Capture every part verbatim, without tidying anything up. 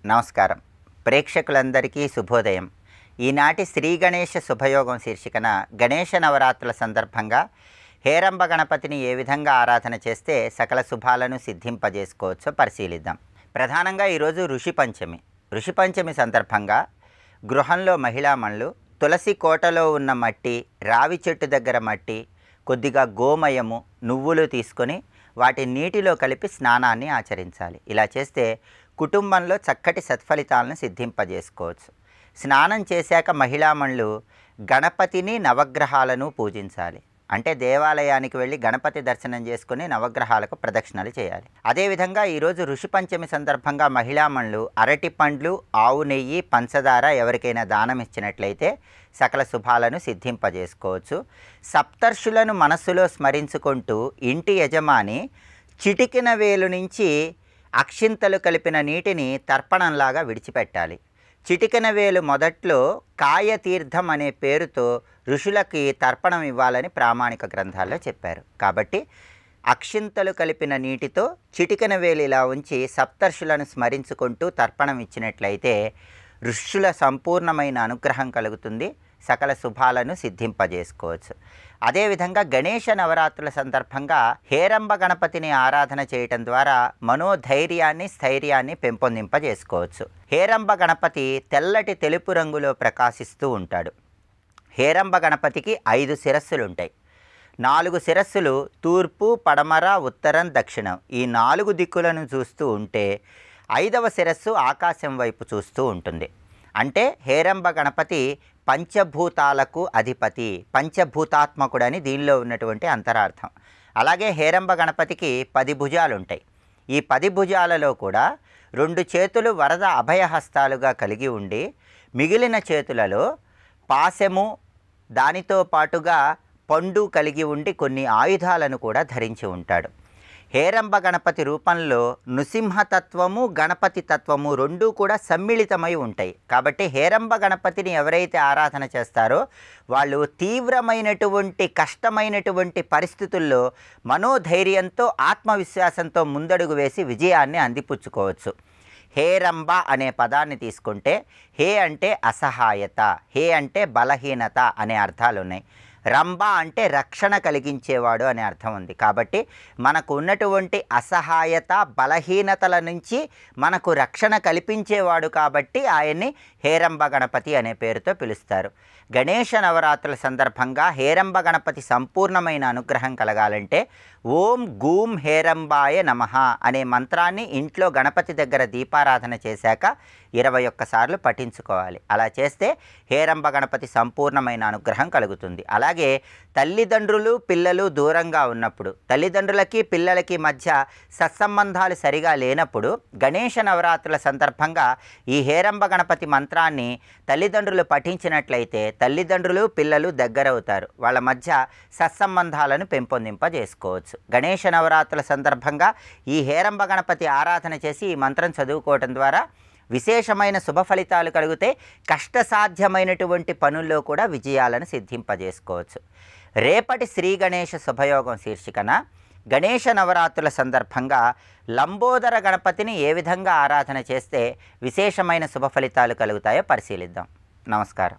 నమస్కారం. ప్రేక్షకులందరికీ శుభోదయం. ఈనాటి శ్రీ గణేష శుభయోగం శీర్షికన గణేష నవరాత్రుల సందర్భంగా హేరంబ గణపతిని ఏ విధంగా ఆరాధన చేస్తే సకల శుభాలను సిద్ధింపజేసుకోవచ్చో పరిశీలిద్దాం. ప్రధానంగా ఈరోజు ఋషి పంచమి. ఋషి పంచమి సందర్భంగా గృహంలో మహిళామణులు తులసి కోటలో ఉన్న మట్టి, రావి చెట్టు దగ్గర మట్టి, కొద్దిగా గోమయము, నువ్వులు తీసుకొని వాటి నీటిలో కలిపి స్నానాన్ని ఆచరించాలి. ఇలా చేస్తే కుటుంబంలో చక్కటి సత్ఫలితాలను సిద్ధింపజేసుకోవచ్చు. స్నానం చేశాక మహిళామణులు గణపతిని నవగ్రహాలను పూజించాలి. అంటే దేవాలయానికి వెళ్ళి గణపతి దర్శనం చేసుకుని నవగ్రహాలకు ప్రదక్షిణలు చేయాలి. అదేవిధంగా ఈరోజు ఋషి పంచమి సందర్భంగా మహిళామణులు అరటి పండ్లు, ఆవు నెయ్యి, పంచదార ఎవరికైనా దానం ఇచ్చినట్లయితే సకల శుభాలను సిద్ధింపజేసుకోవచ్చు. సప్తర్షులను మనస్సులో స్మరించుకుంటూ ఇంటి యజమాని చిటికిన వేలు నుంచి అక్షింతలు కలిపిన నీటిని తర్పణంలాగా విడిచిపెట్టాలి. చిటికెన వేలు మొదట్లో కాయతీర్థం అనే పేరుతో ఋషులకి తర్పణం ఇవ్వాలని ప్రామాణిక గ్రంథాల్లో చెప్పారు. కాబట్టి అక్షింతలు కలిపిన నీటితో చిటికెన వేలు ఇలా ఉంచి సప్తర్షులను స్మరించుకుంటూ తర్పణం ఇచ్చినట్లయితే ఋషుల సంపూర్ణమైన అనుగ్రహం కలుగుతుంది, సకల శుభాలను సిద్ధింపజేసుకోవచ్చు. అదేవిధంగా గణేష నవరాత్రుల సందర్భంగా హేరంబ గణపతిని ఆరాధన చేయటం ద్వారా మనోధైర్యాన్ని, స్థైర్యాన్ని పెంపొందింపజేసుకోవచ్చు. హేరంబ గణపతి తెల్లటి తెలుపు రంగులో ప్రకాశిస్తూ ఉంటాడు. హేరంబ గణపతికి ఐదు శిరస్సులు ఉంటాయి. నాలుగు శిరస్సులు తూర్పు, పడమర, ఉత్తరం, దక్షిణం ఈ నాలుగు దిక్కులను చూస్తూ ఉంటే ఐదవ శిరస్సు ఆకాశం వైపు చూస్తూ ఉంటుంది. అంటే హేరంబ గణపతి పంచభూతాలకు అధిపతి, పంచభూతాత్మకుడని దీనిలో ఉన్నటువంటి అంతరార్థం. అలాగే హేరంబ గణపతికి పది భుజాలు ఉంటాయి. ఈ పది భుజాలలో కూడా రెండు చేతులు వరద అభయహస్తాలుగా కలిగి ఉండి మిగిలిన చేతులలో పాశము, దానితో పాటుగా పండు కలిగి ఉండి కొన్ని ఆయుధాలను కూడా ధరించి ఉంటాడు. హేరంబ గణపతి రూపంలో నృసింహతత్వము, గణపతి తత్వము రెండూ కూడా సమ్మిళితమై ఉంటాయి. కాబట్టి హేరంబ గణపతిని ఎవరైతే ఆరాధన చేస్తారో వాళ్ళు తీవ్రమైనటువంటి కష్టమైనటువంటి పరిస్థితుల్లో మనోధైర్యంతో, ఆత్మవిశ్వాసంతో ముందడుగు వేసి విజయాన్ని అందిపుచ్చుకోవచ్చు. హేరంబ అనే పదాన్ని తీసుకుంటే హే అంటే అసహాయత, హే అంటే బలహీనత అనే అర్థాలు ఉన్నాయి. రంభ అంటే రక్షణ కలిగించేవాడు అనే అర్థం ఉంది. కాబట్టి మనకు ఉన్నటువంటి అసహాయత, బలహీనతల నుంచి మనకు రక్షణ కల్పించేవాడు కాబట్టి ఆయన్ని హేరంబ గణపతి అనే పేరుతో పిలుస్తారు. గణేష నవరాత్రుల సందర్భంగా హేరంబ గణపతి సంపూర్ణమైన అనుగ్రహం కలగాలంటే ఓం గూం హేరంబాయ నమః అనే మంత్రాన్ని ఇంట్లో గణపతి దగ్గర దీపారాధన చేశాక ఇరవై ఒక్కసార్లు పఠించుకోవాలి. అలా చేస్తే హేరంబ గణపతి సంపూర్ణమైన అనుగ్రహం కలుగుతుంది. అలాగే తల్లిదండ్రులు, పిల్లలు దూరంగా ఉన్నప్పుడు, తల్లిదండ్రులకి పిల్లలకి మధ్య సత్సంబంధాలు సరిగా లేనప్పుడు గణేష నవరాత్రుల సందర్భంగా ఈ హేరంబ గణపతి మంత్రాన్ని తల్లిదండ్రులు పఠించినట్లయితే తల్లిదండ్రులు, పిల్లలు దగ్గరవుతారు. వాళ్ళ మధ్య సత్సంబంధాలను పెంపొందింపజేసుకోవచ్చు. గణేష నవరాత్రుల సందర్భంగా ఈ హేరంబ గణపతి ఆరాధన చేసి ఈ మంత్రం చదువుకోవటం ద్వారా విశేషమైన శుభ ఫలితాలు కలిగితే కష్టసాధ్యమైనటువంటి పనుల్లో కూడా విజయాలను సిద్ధింపజేసుకోవచ్చు. రేపటి శ్రీ గణేష శుభయోగం శీర్షికన గణేష నవరాత్రుల సందర్భంగా లంబోదర గణపతిని ఏ విధంగా ఆరాధన చేస్తే విశేషమైన శుభ ఫలితాలు కలుగుతాయో పరిశీలిద్దాం. నమస్కారం.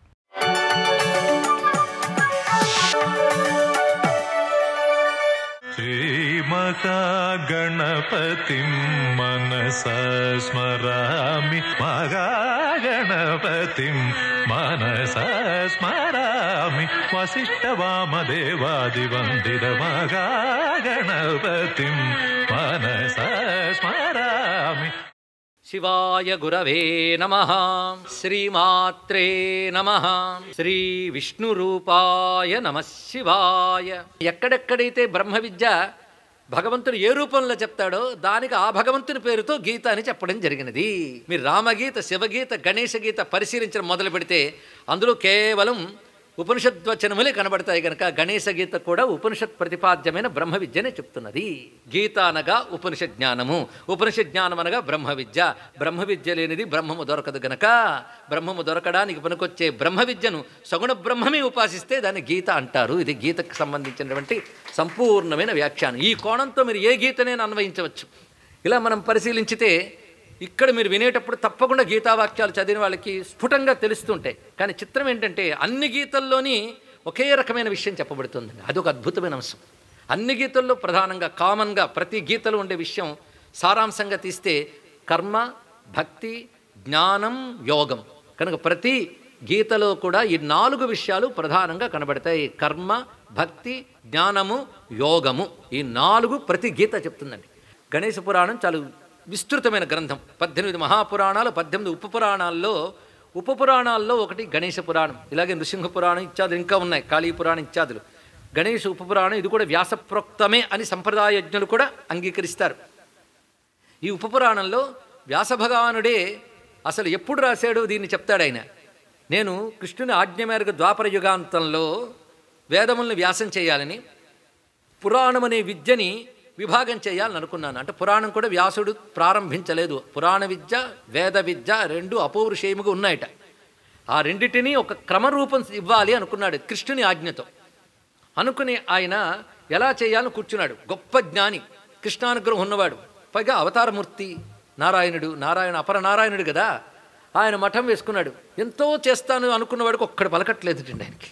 శ్రీమహాగణపతిం మనసా స్మరామి, మహాగణపతిం మనసా స్మరామి, వసిష్ఠవామదేవాదివందిత మహాగణపతిం మనసా స్మరామి. శివాయ గురవే నమః. శ్రీమాత్రే నమః. శ్రీ విష్ణు రూపాయ నమః శివాయ. ఎక్కడెక్కడైతే బ్రహ్మ విద్య భగవంతుడు ఏ రూపంలో చెప్తాడో దానికి ఆ భగవంతుని పేరుతో గీత అని చెప్పడం జరిగినది. మీరు రామగీత, శివగీత, గణేశ గీత పరిశీలించడం మొదలు పెడితే అందులో కేవలం ఉపనిషద్వచనములే కనబడతాయి కనుక గణేశ గీత కూడా ఉపనిషత్ ప్రతిపాద్యమైన బ్రహ్మ విద్యనే చెప్తున్నది. గీత అనగా ఉపనిషత్ జ్ఞానము, ఉపనిషత్ జ్ఞానం అనగా బ్రహ్మ విద్య. బ్రహ్మ విద్య లేనిది బ్రహ్మము దొరకదు గనక బ్రహ్మము దొరకడానికి పనికొచ్చే బ్రహ్మ విద్యను సగుణ బ్రహ్మమే ఉపాసిస్తే దాన్ని గీత అంటారు. ఇది గీతకు సంబంధించినటువంటి సంపూర్ణమైన వ్యాఖ్యానం. ఈ కోణంతో మీరు ఏ గీతనైనా అన్వయించవచ్చు. ఇలా మనం పరిశీలించితే ఇక్కడ మీరు వినేటప్పుడు తప్పకుండా గీతావాక్యాలు చదివిన వాళ్ళకి స్ఫుటంగా తెలుస్తుంటాయి. కానీ చిత్రం ఏంటంటే అన్ని గీతల్లోని ఒకే రకమైన విషయం చెప్పబడుతుందండి. అదొక అద్భుతమైన అంశం. అన్ని గీతల్లో ప్రధానంగా కామన్గా ప్రతి గీతలో ఉండే విషయం సారాంశంగా తీస్తే కర్మ, భక్తి, జ్ఞానం, యోగం. కనుక ప్రతి గీతలో కూడా ఈ నాలుగు విషయాలు ప్రధానంగా కనబడతాయి. కర్మ, భక్తి, జ్ఞానము, యోగము. ఈ నాలుగు ప్రతి గీత చెప్తుందండి. గణేశ పురాణం చాలా విస్తృతమైన గ్రంథం. పద్దెనిమిది మహాపురాణాలు, పద్దెనిమిది ఉపపురాణాల్లో ఉపపురాణాల్లో ఒకటి గణేశ పురాణం. ఇలాగే నృసింహ పురాణం ఇత్యాదులు ఇంకా ఉన్నాయి, కాళీ పురాణం ఇత్యాదులు. గణేశ ఉపపురాణం ఇది కూడా వ్యాసప్రోక్తమే అని సంప్రదాయజ్ఞులు కూడా అంగీకరిస్తారు. ఈ ఉపపురాణంలో వ్యాసభగవానుడే అసలు ఎప్పుడు రాశాడు దీన్ని చెప్తాడు ఆయన. నేను కృష్ణుని ఆజ్ఞ మేరకు ద్వాపర యుగాంతంలో వేదములను వ్యాసం చేయాలని, పురాణం అనే విద్యని విభాగం చేయాలని అనుకున్నాను. అంటే పురాణం కూడా వ్యాసుడు ప్రారంభించలేదు. పురాణ విద్య, వేద విద్య రెండు అపౌరుషేయముగా ఉన్నాయట. ఆ రెండిటిని ఒక క్రమరూపం ఇవ్వాలి అనుకున్నాడు కృష్ణుని ఆజ్ఞతో. అనుకుని ఆయన ఎలా చేయాలని కూర్చున్నాడు. గొప్ప జ్ఞాని, కృష్ణానుగ్రహం ఉన్నవాడు, పైగా అవతారమూర్తి నారాయణుడు. నారాయణ అపర నారాయణుడు కదా. ఆయన మఠం వేసుకున్నాడు. ఎంతో చేస్తాను అనుకున్నవాడికి ఒక్కడు పలకట్లేదు ఆయనకి.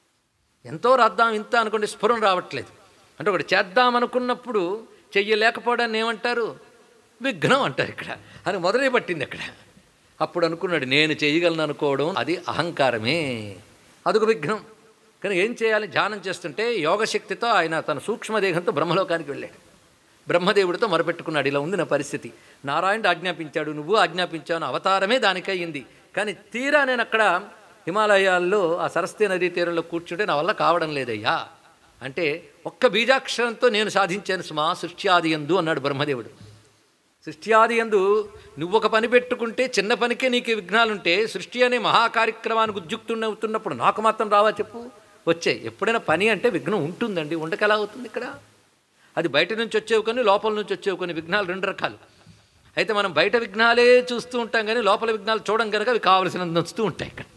ఎంతో రాద్దాం ఇంత అనుకుంటే స్ఫురణ రావట్లేదు. అంటే ఒకటి చేద్దాం అనుకున్నప్పుడు చెయ్యలేకపోవడాన్ని ఏమంటారు? విఘ్నం అంటారు. ఇక్కడ అని మొదలై పట్టింది అక్కడ. అప్పుడు అనుకున్నాడు నేను చేయగలను అనుకోవడం అది అహంకారమే, అదొక విఘ్నం. కానీ ఏం చేయాలి? ధ్యానం చేస్తుంటే యోగశక్తితో ఆయన తన సూక్ష్మదేహంతో బ్రహ్మలోకానికి వెళ్ళాడు. బ్రహ్మదేవుడితో మొరపెట్టుకున్నాడు, ఇలా ఉంది నా పరిస్థితి, నారాయణుడు ఆజ్ఞాపించాడు, నువ్వు ఆజ్ఞాపించావు, అవతారమే దానికయ్యింది. కానీ తీరా నేను అక్కడ హిమాలయాల్లో ఆ సరస్వతి నదీ తీరంలో కూర్చుంటే నా వల్ల కావడం లేదయ్యా. అంటే ఒక్క బీజాక్షరంతో నేను సాధించాను సుమా సృష్ట్యాది యందు అన్నాడు బ్రహ్మదేవుడు. సృష్ట్యాది యందు నువ్వు ఒక పని పెట్టుకుంటే చిన్న పనికే నీకు విఘ్నాలుంటే సృష్టి అనే మహాకార్యక్రమానికి ఉద్యుక్తున్నప్పుడు నాకు మాత్రం రావా చెప్పు? వచ్చాయి. ఎప్పుడైనా పని అంటే విఘ్నం ఉంటుందండి, ఉండక ఎలా అవుతుంది? ఇక్కడ అది బయట నుంచి వచ్చేవి కొన్ని, లోపల నుంచి వచ్చేవి కొన్ని. విఘ్నాలు రెండు రకాలు. అయితే మనం బయట విఘ్నాలే చూస్తూ ఉంటాం కానీ లోపల విఘ్నాలు చూడం కనుక అవి కావలసినంత వస్తూ ఉంటాయి. ఇక్కడ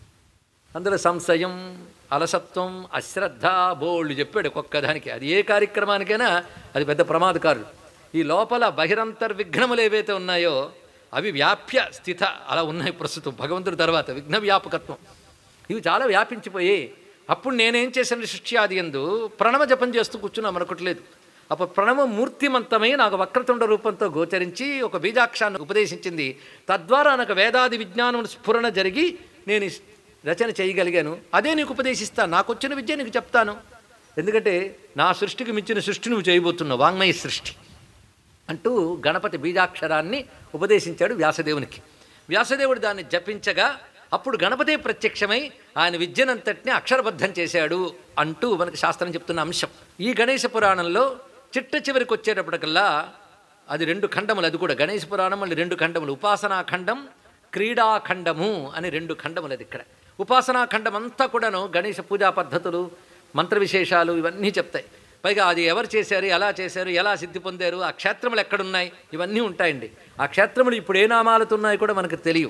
అందులో సంశయం, అలసత్వం, అశ్రద్ధ బోళ్ళు చెప్పాడు ఒక్కొక్క దానికి. అది ఏ కార్యక్రమానికైనా అది పెద్ద ప్రమాదకారులు. ఈ లోపల బహిరంతర్విఘ్నములు ఏవైతే ఉన్నాయో అవి వ్యాప్య స్థిత అలా ఉన్నాయి ప్రస్తుతం. భగవంతుడి తర్వాత విఘ్న వ్యాపకత్వం ఇవి చాలా వ్యాపించిపోయాయి. అప్పుడు నేనేం చేశాను? సృష్టి ఆది యందు ప్రణవ జపం చేస్తూ కూర్చున్నా మనకట్లేదు. అప్పుడు ప్రణవ మూర్తిమంతమై నాకు వక్రతుండ రూపంతో గోచరించి ఒక బీజాక్షాన్ని ఉపదేశించింది. తద్వారా నాకు వేదాది విజ్ఞానం స్ఫురణ జరిగి నేను రచన చేయగలిగాను. అదే నీకు ఉపదేశిస్తాను, నాకు వచ్చిన విద్య నీకు చెప్తాను. ఎందుకంటే నా సృష్టికి మించిన సృష్టి నువ్వు చేయబోతున్నావు, వాంగ్మయ సృష్టి అంటూ గణపతి బీజాక్షరాన్ని ఉపదేశించాడు వ్యాసదేవునికి. వ్యాసదేవుడు దాన్ని జపించగా అప్పుడు గణపతే ప్రత్యక్షమై ఆయన విద్యనంతటిని అక్షరబద్ధం చేశాడు అంటూ మనకి శాస్త్రం చెప్తున్న అంశం. ఈ గణేశ పురాణంలో చిట్ట చివరికి వచ్చేటప్పటికల్లా అది రెండు ఖండములు. అది కూడా గణేశ పురాణం మళ్ళీ రెండు ఖండములు, ఉపాసనా ఖండం, క్రీడాఖండము అని రెండు ఖండములు. అది ఇక్కడ ఉపాసనా ఖండం అంతా కూడాను గణేశ పూజా పద్ధతులు, మంత్ర విశేషాలు ఇవన్నీ చెప్తాయి. పైగా అది ఎవరు చేశారు, ఎలా చేశారు, ఎలా సిద్ధి పొందారు, ఆ క్షేత్రములు ఎక్కడున్నాయి, ఇవన్నీ ఉంటాయండి. ఆ క్షేత్రములు ఇప్పుడు ఏ నామాలతో ఉన్నాయో కూడా మనకు తెలియవు.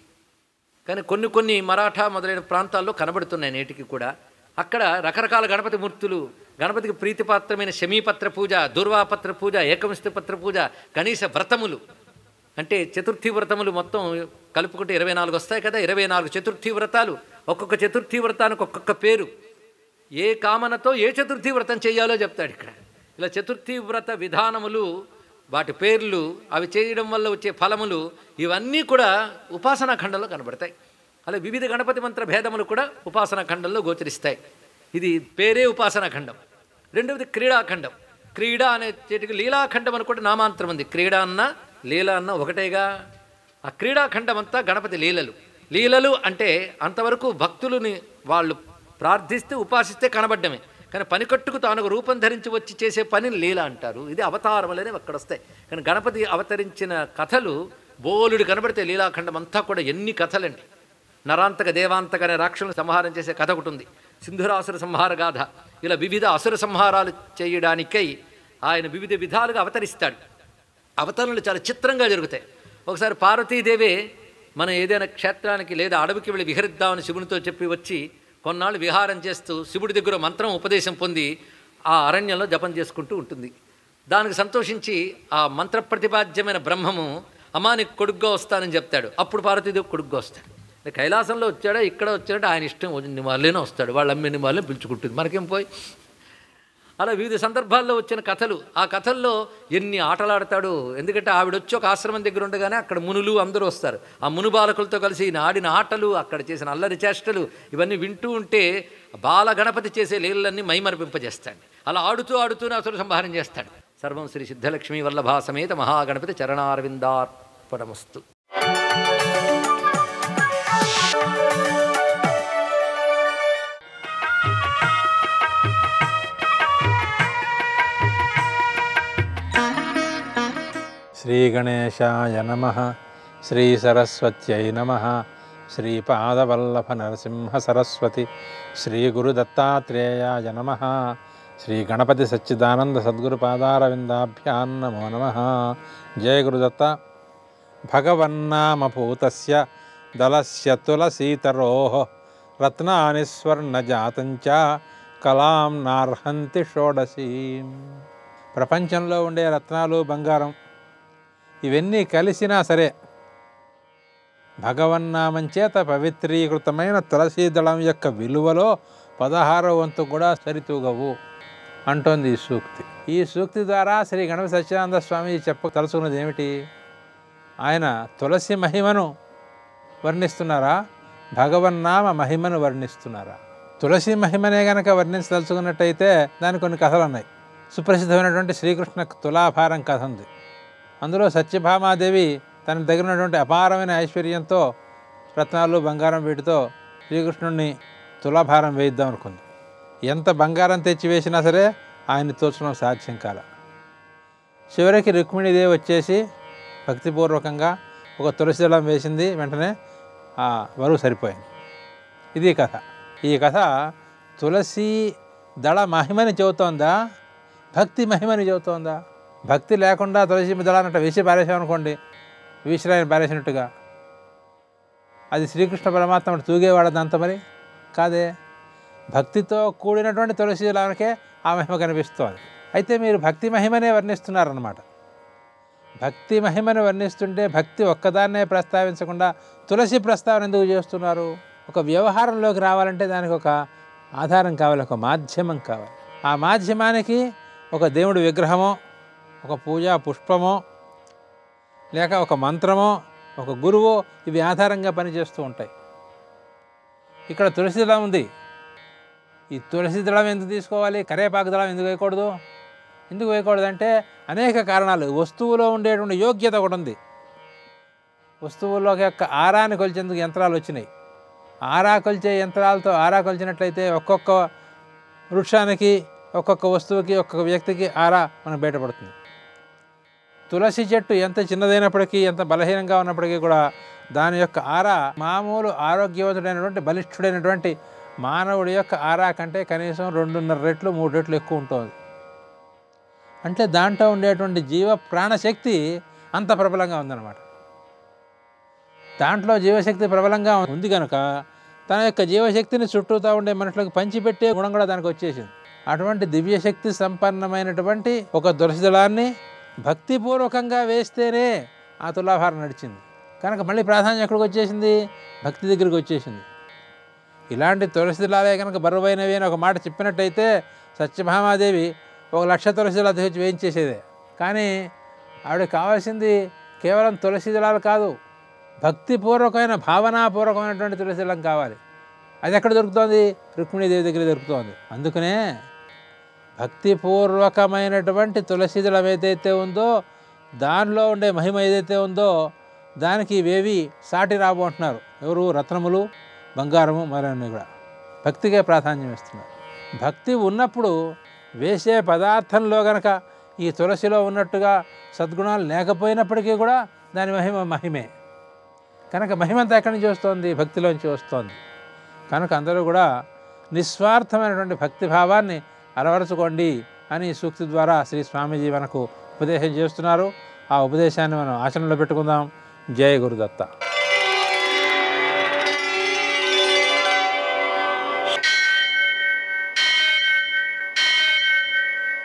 కానీ కొన్ని కొన్ని మరాఠా మొదలైన ప్రాంతాల్లో కనబడుతున్నాయి నేటికి కూడా. అక్కడ రకరకాల గణపతి మూర్తులు, గణపతికి ప్రీతిపాత్రమైన శమీపత్ర పూజ, దూర్వాపత్ర పూజ, ఏకవింశతి పత్ర పూజ, గణేశ వ్రతములు అంటే చతుర్థి వ్రతములు మొత్తం కలుపుకుంటే ఇరవై నాలుగు వస్తాయి కదా. ఇరవై నాలుగు చతుర్థి వ్రతాలు, ఒక్కొక్క చతుర్థి వ్రతానికి ఒక్కొక్క పేరు. ఏ కామనతో ఏ చతుర్థి వ్రతం చేయాలో చెప్తాడు ఇక్కడ. ఇలా చతుర్థి వ్రత విధానములు, వాటి పేర్లు, అవి చేయడం వల్ల వచ్చే ఫలములు ఇవన్నీ కూడా ఉపాసనా ఖండంలో కనబడతాయి. అలా వివిధ గణపతి మంత్ర భేదములు కూడా ఉపాసనా ఖండంలో గోచరిస్తాయి. ఇది పేరే ఉపాసనా ఖండం. రెండవది క్రీడాఖండం. క్రీడా అనే చేటికి లీలాఖండం అని కూడా నామాంతరం ఉంది. క్రీడా అన్న లీల అన్న ఒకటేగా. ఆ క్రీడాఖండం అంతా గణపతి లీలలు. లీలలు అంటే అంతవరకు భక్తులని వాళ్ళు ప్రార్థిస్తే ఉపాసిస్తే కనబడ్డమే. కానీ పనికట్టుకు తాను రూపం ధరించి వచ్చి చేసే పనిని లీల అంటారు. ఇది అవతారములనే అక్కడ వస్తాయి. కానీ గణపతి అవతరించిన కథలు బోలుడు కనబడితే లీలాఖండం అంతా కూడా ఎన్ని కథలండి. నరాంతక దేవాంతక అనే రాక్షసులను సంహారం చేసే కథ ఒకటి ఉంది, సింధురాసుర సంహార గాథ. ఇలా వివిధ అసుర సంహారాలు చేయడానికై ఆయన వివిధ విధాలుగా అవతరిస్తాడు. అవతరణలు చాలా చిత్రంగా జరుగుతాయి. ఒకసారి పార్వతీదేవి మనం ఏదైనా క్షేత్రానికి లేదా అడవికి వెళ్ళి విహరిద్దామని శివునితో చెప్పి వచ్చి కొన్నాళ్ళు విహారం చేస్తూ శివుడి దగ్గర మంత్రం ఉపదేశం పొంది ఆ అరణ్యంలో జపం చేసుకుంటూ ఉంటుంది. దానికి సంతోషించి ఆ మంత్ర ప్రతిపాద్యమైన బ్రహ్మము అమ్మా నీకు కొడుగ్గా వస్తానని చెప్తాడు. అప్పుడు పార్వతీదేవి కొడుగ్గా వస్తాడు. కైలాసంలో వచ్చాడా ఇక్కడ వచ్చాడంటే ఆయన ఇష్టం నివాళులైనా వస్తాడు, వాళ్ళు అమ్మే నివాళులే పిలుచుకుంటుంది, మనకేం పోయి. అలా వివిధ సందర్భాల్లో వచ్చిన కథలు, ఆ కథల్లో ఎన్ని ఆటలాడతాడు. ఎందుకంటే ఆవిడ వచ్చి ఒక ఆశ్రమం దగ్గర ఉండగానే అక్కడ మునులు అందరూ వస్తారు. ఆ మును బాలకులతో కలిసి ఈయన ఆడిన ఆటలు, అక్కడ చేసిన అల్లరి చేష్టలు ఇవన్నీ వింటూ ఉంటే బాల గణపతి చేసే లీలలన్నీ మైమరిపింపజేస్తాడు. అలా ఆడుతూ ఆడుతూనే అసుర సంహారం చేస్తాడు. సర్వం శ్రీ సిద్ధలక్ష్మీ వల్లభా సమేత మహాగణపతి చరణారవిందార్పణమస్తు. శ్రీగణేశాయ నమః. శ్రీ సరస్వత్యై నమః. శ్రీపాదవల్లభ నరసింహ సరస్వతి శ్రీ గురు దత్తాత్రేయాయ నమః. శ్రీ గణపతి సచ్చిదానంద సద్గురు పాదారవిందాభ్యాం నమో నమః. జయ గురుదత్త. భగవన్నామభూతస్య దళస్య తులసీతరోః రత్నాని స్వర్ణజాతంచ కలాం నార్హంతి షోడశీం. ప్రపంచంలో ఉండే రత్నాలు, బంగారం ఇవన్నీ కలిసినా సరే భగవన్నామం చేత పవిత్రీకృతమైన తులసీదళం యొక్క విలువలో పదహారో వంతు కూడా సరితూగవు అంటోంది ఈ సూక్తి. ఈ సూక్తి ద్వారా శ్రీ గణపతి సచ్చిదానంద స్వామి చెప్ప తలుచుకున్నది ఏమిటి? ఆయన తులసి మహిమను వర్ణిస్తున్నారా, భగవన్నామ మహిమను వర్ణిస్తున్నారా? తులసి మహిమనే గనక వర్ణించదలుచుకున్నట్టయితే దానికి కొన్ని కథలు ఉన్నాయి. సుప్రసిద్ధమైనటువంటి శ్రీకృష్ణ తులాభారం కథ ఉంది. అందులో సత్యభామాదేవి తన దగ్గర ఉన్నటువంటి అపారమైన ఐశ్వర్యంతో రత్నాలు, బంగారం వీటితో శ్రీకృష్ణుడిని తులాభారం వేయిద్దాం అనుకుంది. ఎంత బంగారం తెచ్చి వేసినా సరే ఆయన్ని తోచడం సాధ్యం కాల. చివరికి రుక్మిణీదేవి వచ్చేసి భక్తిపూర్వకంగా ఒక తులసి దళం వేసింది. వెంటనే ఆ బరువు సరిపోయింది. ఇది కథ. ఈ కథ తులసి దళ మహిమని చెబుతోందా, భక్తి మహిమని చెబుతోందా? భక్తి లేకుండా తులసి దళాన్నట్టు వేసి పారేసామనుకోండి, విశ్రాన్ని పారేసినట్టుగా, అది శ్రీకృష్ణ పరమాత్మ తూగేవాడది అంత మరి కాదే. భక్తితో కూడినటువంటి తులసి దళానికే ఆ మహిమ కనిపిస్తోంది. అయితే మీరు భక్తి మహిమనే వర్ణిస్తున్నారన్నమాట. భక్తి మహిమను వర్ణిస్తుంటే భక్తి ఒక్కదాన్నే ప్రస్తావించకుండా తులసి ప్రస్తావన ఎందుకు చేస్తున్నారు? ఒక వ్యవహారంలోకి రావాలంటే దానికి ఒక ఆధారం కావాలి, ఒక మాధ్యమం కావాలి. ఆ మాధ్యమానికి ఒక దేవుడి విగ్రహమో, ఒక పూజా పుష్పమో, లేక ఒక మంత్రమో, ఒక గురువో ఇవి ఆధారంగా పనిచేస్తూ ఉంటాయి. ఇక్కడ తులసి దళం ఉంది. ఈ తులసి దళం ఎందుకు తీసుకోవాలి? కరేపాకు దళం ఎందుకు వేయకూడదు? ఎందుకు వేయకూడదు అంటే అనేక కారణాలు. వస్తువులో ఉండేటువంటి యోగ్యత ఒకటి ఉంది. వస్తువుల్లో యొక్క ఆరాన్ని కొలిచేందుకు యంత్రాలు వచ్చినాయి. ఆరా కొలిచే యంత్రాలతో ఆరా కొలిచినట్లయితే ఒక్కొక్క వృక్షానికి, ఒక్కొక్క వస్తువుకి, ఒక్కొక్క వ్యక్తికి ఆరా మనకు బయటపడుతుంది. తులసి చెట్టు ఎంత చిన్నదైనప్పటికీ, ఎంత బలహీనంగా ఉన్నప్పటికీ కూడా దాని యొక్క ఆరా మామూలు ఆరోగ్యవంతుడైనటువంటి బలిష్ఠుడైనటువంటి మానవుడి యొక్క ఆరా కంటే కనీసం రెండున్నర రెట్లు మూడు రెట్లు ఎక్కువ ఉంటుంది. అంటే దాంట్లో ఉండేటువంటి జీవ ప్రాణశక్తి అంత ప్రబలంగా ఉందన్నమాట. దాంట్లో జీవశక్తి ప్రబలంగా ఉంది కనుక తన యొక్క జీవశక్తిని చుట్టూతా ఉండే మనుషులకు పంచిపెట్టే గుణం కూడా దానికి వచ్చేసింది. అటువంటి దివ్యశక్తి సంపన్నమైనటువంటి ఒక తులసి దళాన్ని భక్తిపూర్వకంగా వేస్తేనే ఆ తులాభారం నడిచింది కనుక మళ్ళీ ప్రాధాన్యం ఎక్కడికి వచ్చేసింది? భక్తి దగ్గరికి వచ్చేసింది. ఇలాంటి తులసి దళాలే కనుక బరువైనవి అని ఒక మాట చెప్పినట్టయితే సత్యభామాదేవి ఒక లక్ష తులసి దళాలు తెచ్చి వేయించేసేదే. కానీ ఆవిడకి కావాల్సింది కేవలం తులసి దళాలు కాదు, భక్తిపూర్వకమైన భావనాపూర్వకమైనటువంటి తులసి దళం కావాలి. అది ఎక్కడ దొరుకుతోంది? రుక్మిణీదేవి దగ్గర దొరుకుతోంది. అందుకనే భక్తిపూర్వకమైనటువంటి తులసి దళం ఏదైతే ఉందో, దానిలో ఉండే మహిమ ఏదైతే ఉందో దానికి ఇవేవి సాటి రాబో అంటున్నారు. ఎవరు? రత్నములు, బంగారము మొదలైనవి కూడా భక్తికే ప్రాధాన్యం ఇస్తున్నారు. భక్తి ఉన్నప్పుడు వేసే పదార్థంలో గనక ఈ తులసిలో ఉన్నట్టుగా సద్గుణాలు లేకపోయినప్పటికీ కూడా దాని మహిమ మహిమే కనుక మహిమంతా ఎక్కడి నుంచి వస్తుంది? భక్తిలోంచి వస్తుంది. కనుక అందరూ కూడా నిస్వార్థమైనటువంటి భక్తిభావాన్ని అలవరుచుకోండి అని సూక్తి ద్వారా శ్రీ స్వామీజీ మనకు ఉపదేశం చేస్తున్నారు. ఆ ఉపదేశాన్ని మనం ఆచరణలో పెట్టుకుందాం. జయ గురుదత్త.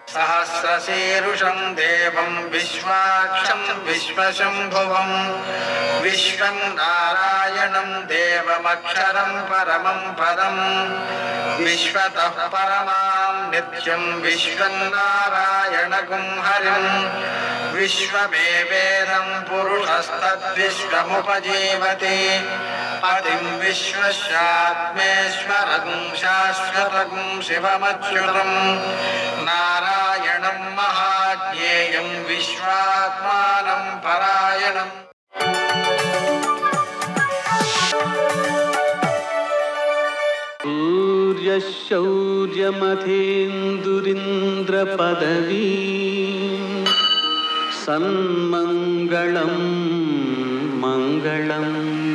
सहस्रशीरुषं देवं विश्वाक्षं विश्वशम्भुवं विश्वं नारायणं देवमक्षरं परमं पदं विश्वतः परमां नित्यं विश्वं नारायणगुं हरिं विश्वमेवेदं पुरुषस्तद्विश्वमुपजीवति पतिं विश्वस्यात्मेश्वरगुं शाश्वतगुं शिवमच्युतं नारायणं महाज्ञेयं विश्वात्मानं परायणम् सूर्यशौर्यमथेन्दुरिन्द्रपदवी सन्मङ्गलं मङ्गलम्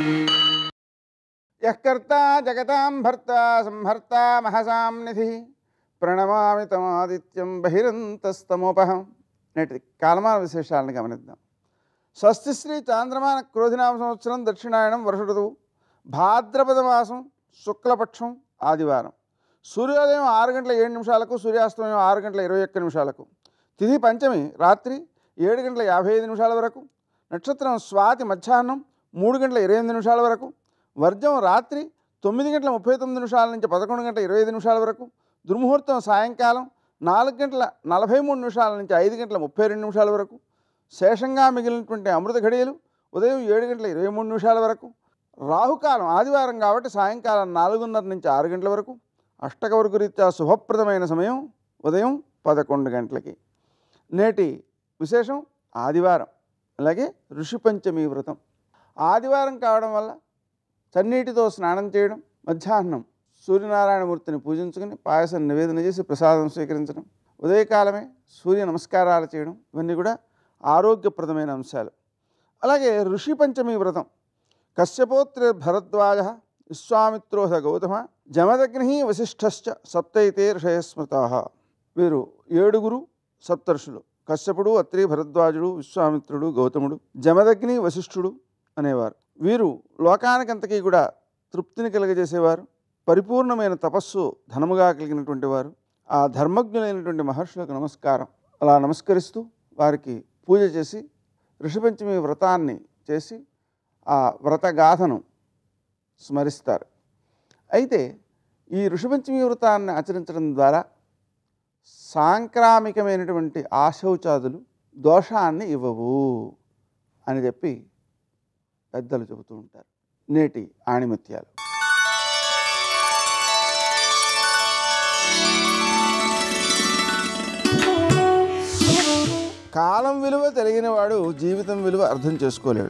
यः कर्ता जगतां भर्ता संहर्ता महसां निधिः ప్రణమామి తమాదిత్యం బహిరంతస్తమోపహం. నేటి కాలమాన విశేషాలను గమనిద్దాం. స్వస్తి శ్రీ చాంద్రమాన క్రోధినామ సంవత్సరం దక్షిణాయనం వర్ష ఋతువు భాద్రపద మాసం శుక్లపక్షం ఆదివారం. సూర్యోదయం ఆరు గంటల ఏడు నిమిషాలకు సూర్యాస్తమయం ఆరు గంటల ఇరవై ఒక్క నిమిషాలకు. తిథి పంచమి రాత్రి ఏడు గంటల యాభై ఐదు నిమిషాల వరకు. నక్షత్రం స్వాతి మధ్యాహ్నం మూడు గంటల ఇరవై ఎనిమిది నిమిషాల వరకు. వర్జం రాత్రి తొమ్మిది గంటల ముప్పై తొమ్మిది నిమిషాల నుంచి పదకొండు గంటల ఇరవై ఐదు నిమిషాల వరకు. దుర్ముహూర్తం సాయంకాలం నాలుగు గంటల నలభై మూడు నిమిషాల నుంచి ఐదు గంటల ముప్పై రెండు నిమిషాల వరకు. శేషంగా మిగిలినటువంటి అమృత ఘడియలు ఉదయం ఏడు గంటల ఇరవై మూడు నిమిషాల వరకు. రాహుకాలం ఆదివారం కాబట్టి సాయంకాలం నాలుగున్నర నుంచి ఆరు గంటల వరకు. అష్టకవరకు రీత్యా శుభప్రదమైన సమయం ఉదయం పదకొండు గంటలకి. నేటి విశేషం ఆదివారం, అలాగే ఋషి పంచమి వ్రతం. ఆదివారం కావడం వల్ల చన్నీటితో స్నానం చేయడం, మధ్యాహ్నం సూర్యనారాయణమూర్తిని పూజించుకుని పాయసం నివేదన చేసి ప్రసాదం స్వీకరించడం, ఉదయకాలమే సూర్య నమస్కారాలు చేయడం, ఇవన్నీ కూడా ఆరోగ్యప్రదమైన అంశాలు. అలాగే ఋషి పంచమి వ్రతం. కశ్యపోత్ర భరద్వాజ విశ్వామిత్రో స గౌతమ జమదగ్ని వశిష్ఠశ్చ సప్తైతే ఋషయ స్మృతాః. వీరు ఏడుగురు సప్తర్షులు. కశ్యపుడు, అత్రి, భరద్వాజుడు, విశ్వామిత్రుడు, గౌతముడు, జమదగ్ని, వశిష్ఠుడు అనేవారు. వీరు లోకానికంతకీ కూడా తృప్తిని కలుగజేసేవారు. పరిపూర్ణమైన తపస్సు ధనముగా కలిగినటువంటి వారు. ఆ ధర్మజ్ఞులైనటువంటి మహర్షులకు నమస్కారం. అలా నమస్కరిస్తూ వారికి పూజ చేసి ఋషిపంచమి వ్రతాన్ని చేసి ఆ వ్రతగాథను స్మరిస్తారు. అయితే ఈ ఋషిపంచమి వ్రతాన్ని ఆచరించడం ద్వారా సాంక్రామికమైనటువంటి ఆశౌచాదులు దోషాన్ని ఇవ్వవు అని చెప్పి పెద్దలు చెబుతూ ఉంటారు. నేటి ఆణిముత్యాలు. కాలం విలువ తెలియని వాడు జీవితం విలువ అర్థం చేసుకోలేడు.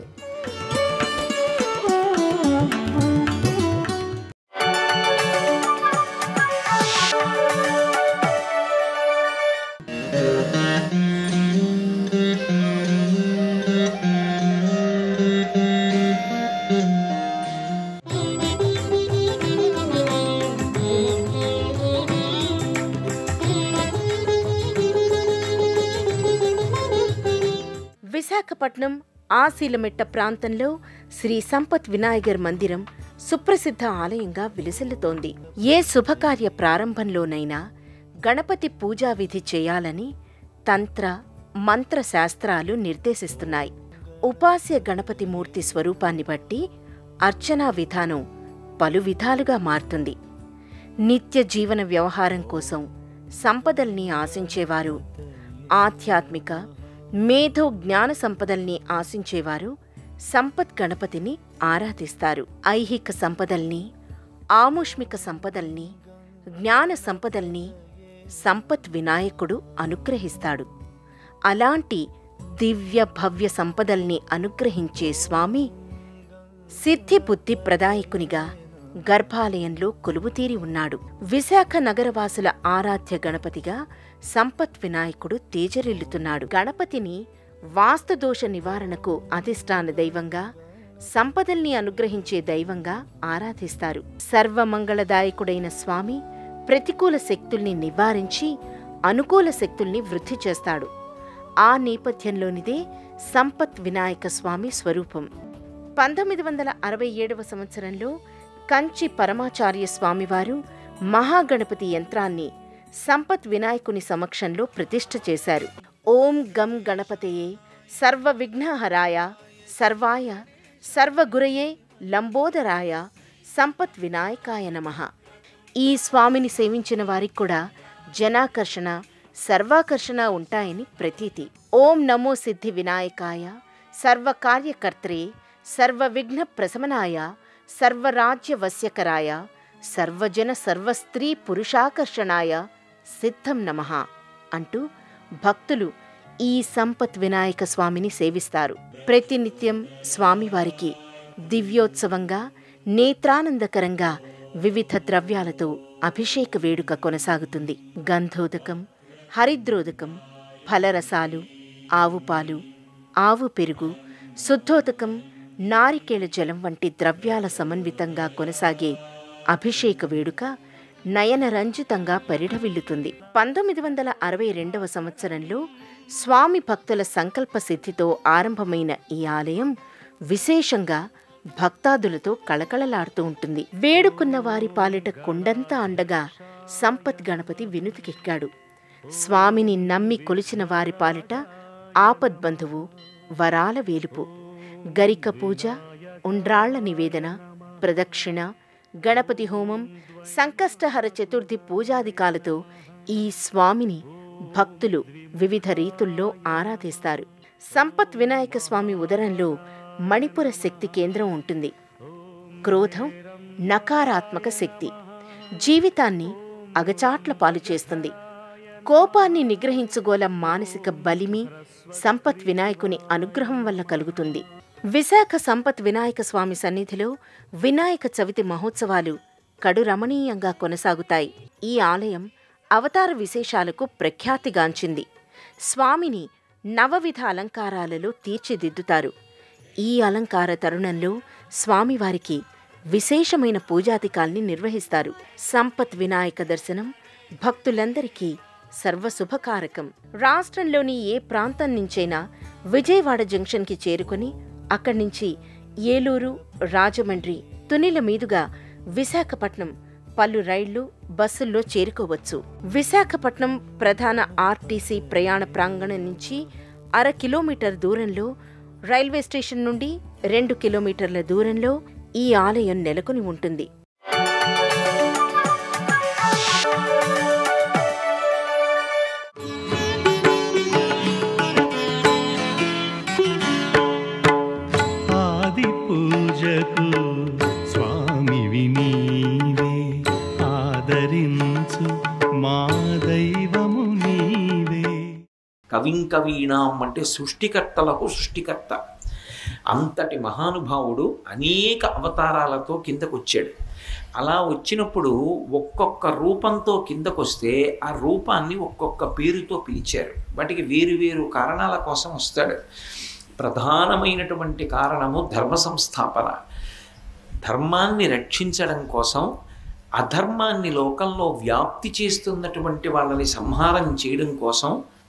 విశాఖపట్నం ఆశీలమెట్ట ప్రాంతంలో శ్రీ సంపత్ వినాయగర్ మందిరం సుప్రసిద్ధ ఆలయంగా విలసిల్లుతోంది. ఏ శుభకార్య ప్రారంభంలోనైనా గణపతి పూజా విధి చేయాలని తంత్ర మంత్ర శాస్త్రాలు నిర్దేశిస్తున్నాయి. ఉపాస్య గణపతి మూర్తి స్వరూపాన్ని బట్టి అర్చనా విధానం పలు విధాలుగా మారుతుంది. నిత్య జీవన వ్యవహారం కోసం సంపదల్ని ఆశించేవారు, ఆధ్యాత్మిక మేధో జ్ఞాన సంపదల్ని ఆశించేవారు సంపత్ గణపతిని ఆరాధిస్తారు. ఐహిక సంపదల్ని, ఆముష్మిక సంపదల్ని, జ్ఞాన సంపదల్ని సంపత్ వినాయకుడు అనుగ్రహిస్తాడు. అలాంటి దివ్య భవ్య సంపదల్ని అనుగ్రహించే స్వామి సిద్ధి బుద్ధి ప్రదాయకునిగా గర్భాలయంలో కొలువుతీరి ఉన్నాడు. విశాఖ నగరవాసుల ఆరాధ్య గణపతిగా సంపత్ వినాయకుడు తేజరిల్లుతున్నాడు. గణపతిని వాస్తుదోష నివారణకు అధిష్టాన దైవంగా, సంపదల్ని అనుగ్రహించే దైవంగా ఆరాధిస్తారు. సర్వమంగళదాయకుడైన స్వామి ప్రతికూల శక్తుల్ని నివారించి అనుకూల శక్తుల్ని వృద్ధి చేస్తాడు. ఆ నేపథ్యంలోనిదే సంపత్ వినాయక స్వామి స్వరూపం. పంతొమ్మిది వందల అరవై ఏడవ సంవత్సరంలో కంచి పరమాచార్య స్వామివారు మహాగణపతి యంత్రాన్ని సంపత్ వినాయకుని సమక్షంలో ప్రతిష్ఠ చేశారు. ఓం గం గణపతయే సర్వ విఘ్నహరాయ సర్వాయ సర్వగురయే లంబోదరాయ సంపత్ వినాయకాయ నమః. ఈ స్వామిని సేవించిన వారికి కూడా జనాకర్షణ సర్వాకర్షణ ఉంటాయని ప్రతీతి. ఓం నమో సిద్ధి వినాయకాయ సర్వకార్యకర్త్రే సర్వవిఘ్న ప్రశమనాయ సర్వరాజ్యవశ్యకరాయ సర్వజన సర్వస్త్రీ పురుషాకర్షణాయ సిద్ధం నమః అంటూ భక్తులు ఈ సంపత్ వినాయక స్వామిని సేవిస్తారు. ప్రతినిత్యం స్వామివారికి దివ్యోత్సవంగా నేత్రానందకరంగా వివిధ ద్రవ్యాలతో అభిషేక వేడుక కొనసాగుతుంది. గంధోదకం, హరిద్రోదకం, ఫలరసాలు, ఆవుపాలు, ఆవు పెరుగు, శుద్ధోదకం, నారికేళ జలం వంటి ద్రవ్యాల సమన్వితంగా కొనసాగే అభిషేక వేడుక నయనరంజితంగా పరిఢవిల్లుతుంది. పంతొమ్మిది వందల అరవై రెండవ సంవత్సరంలో స్వామి భక్తుల సంకల్ప సిద్ధితో ఆరంభమైన ఈ ఆలయం విశేషంగా భక్తాదులతో కళకళలాడుతూ ఉంటుంది. వేడుకున్న వారి పాలిట కొండంతా అండగా సంపత్ గణపతి వినుతికెక్కాడు. స్వామిని నమ్మి కొలిచిన వారి పాలిట ఆపద్బంధువు, వరాల వేలుపు. గరిక పూజ, ఉండ్రాళ్ల నివేదన, ప్రదక్షిణ, గణపతి హోమం, సంకష్టహర చతుర్థి పూజాదికాలతో ఈ స్వామిని భక్తులు వివిధ రీతుల్లో ఆరాధిస్తారు. సంపత్ వినాయక స్వామి ఉదరంలో మణిపుర శక్తి కేంద్రం ఉంటుంది. క్రోధం నకారాత్మక శక్తి, జీవితాన్ని అగచాట్ల పాలు చేస్తుంది. కోపాన్ని నిగ్రహించుగోల మానసిక బలిమి సంపత్ వినాయకుని అనుగ్రహం వల్ల కలుగుతుంది. విశాఖ సంపత్ వినాయక స్వామి సన్నిధిలో వినాయక చవితి మహోత్సవాలు కడు రమణీయంగా కొనసాగుతాయి. ఈ ఆలయం అవతార విశేషాలకు ప్రఖ్యాతిగాంచింది. స్వామిని నవవిధ అలంకారాలలో తీర్చిదిద్దుతారు. ఈ అలంకార తరుణంలో స్వామివారికి విశేషమైన పూజాధికాల్ని నిర్వహిస్తారు. సంపత్ వినాయక దర్శనం భక్తులందరికీ సర్వశుభకారకం. రాష్ట్రంలోని ఏ ప్రాంతం నుంచైనా విజయవాడ జంక్షన్కి చేరుకుని అక్కడి నుంచి ఏలూరు, రాజమండ్రి, తునిల మీదుగా విశాఖపట్నం పలు రైళ్లు, బస్సుల్లో చేరుకోవచ్చు. విశాఖపట్నం ప్రధాన ఆర్టీసీ ప్రయాణ ప్రాంగణం నుంచి అర కిలోమీటర్ దూరంలో, రైల్వే స్టేషన్ నుండి రెండు కిలోమీటర్ల దూరంలో ఈ ఆలయం నెలకొని ఉంటుంది. కవింకవీణాం అంటే సృష్టికర్తలకు సృష్టికర్త. అంతటి మహానుభావుడు అనేక అవతారాలతో కిందకొచ్చాడు. అలా వచ్చినప్పుడు ఒక్కొక్క రూపంతో కిందకొస్తే ఆ రూపాన్ని ఒక్కొక్క పేరుతో పిలిచారు. వాటికి వేరు వేరు కారణాల కోసం వస్తాడు. ప్రధానమైనటువంటి కారణము ధర్మ సంస్థాపన. ధర్మాన్ని రక్షించడం కోసం, అధర్మాన్ని లోకంలో వ్యాప్తి చేస్తున్నటువంటి వాళ్ళని సంహారం చేయడం కోసం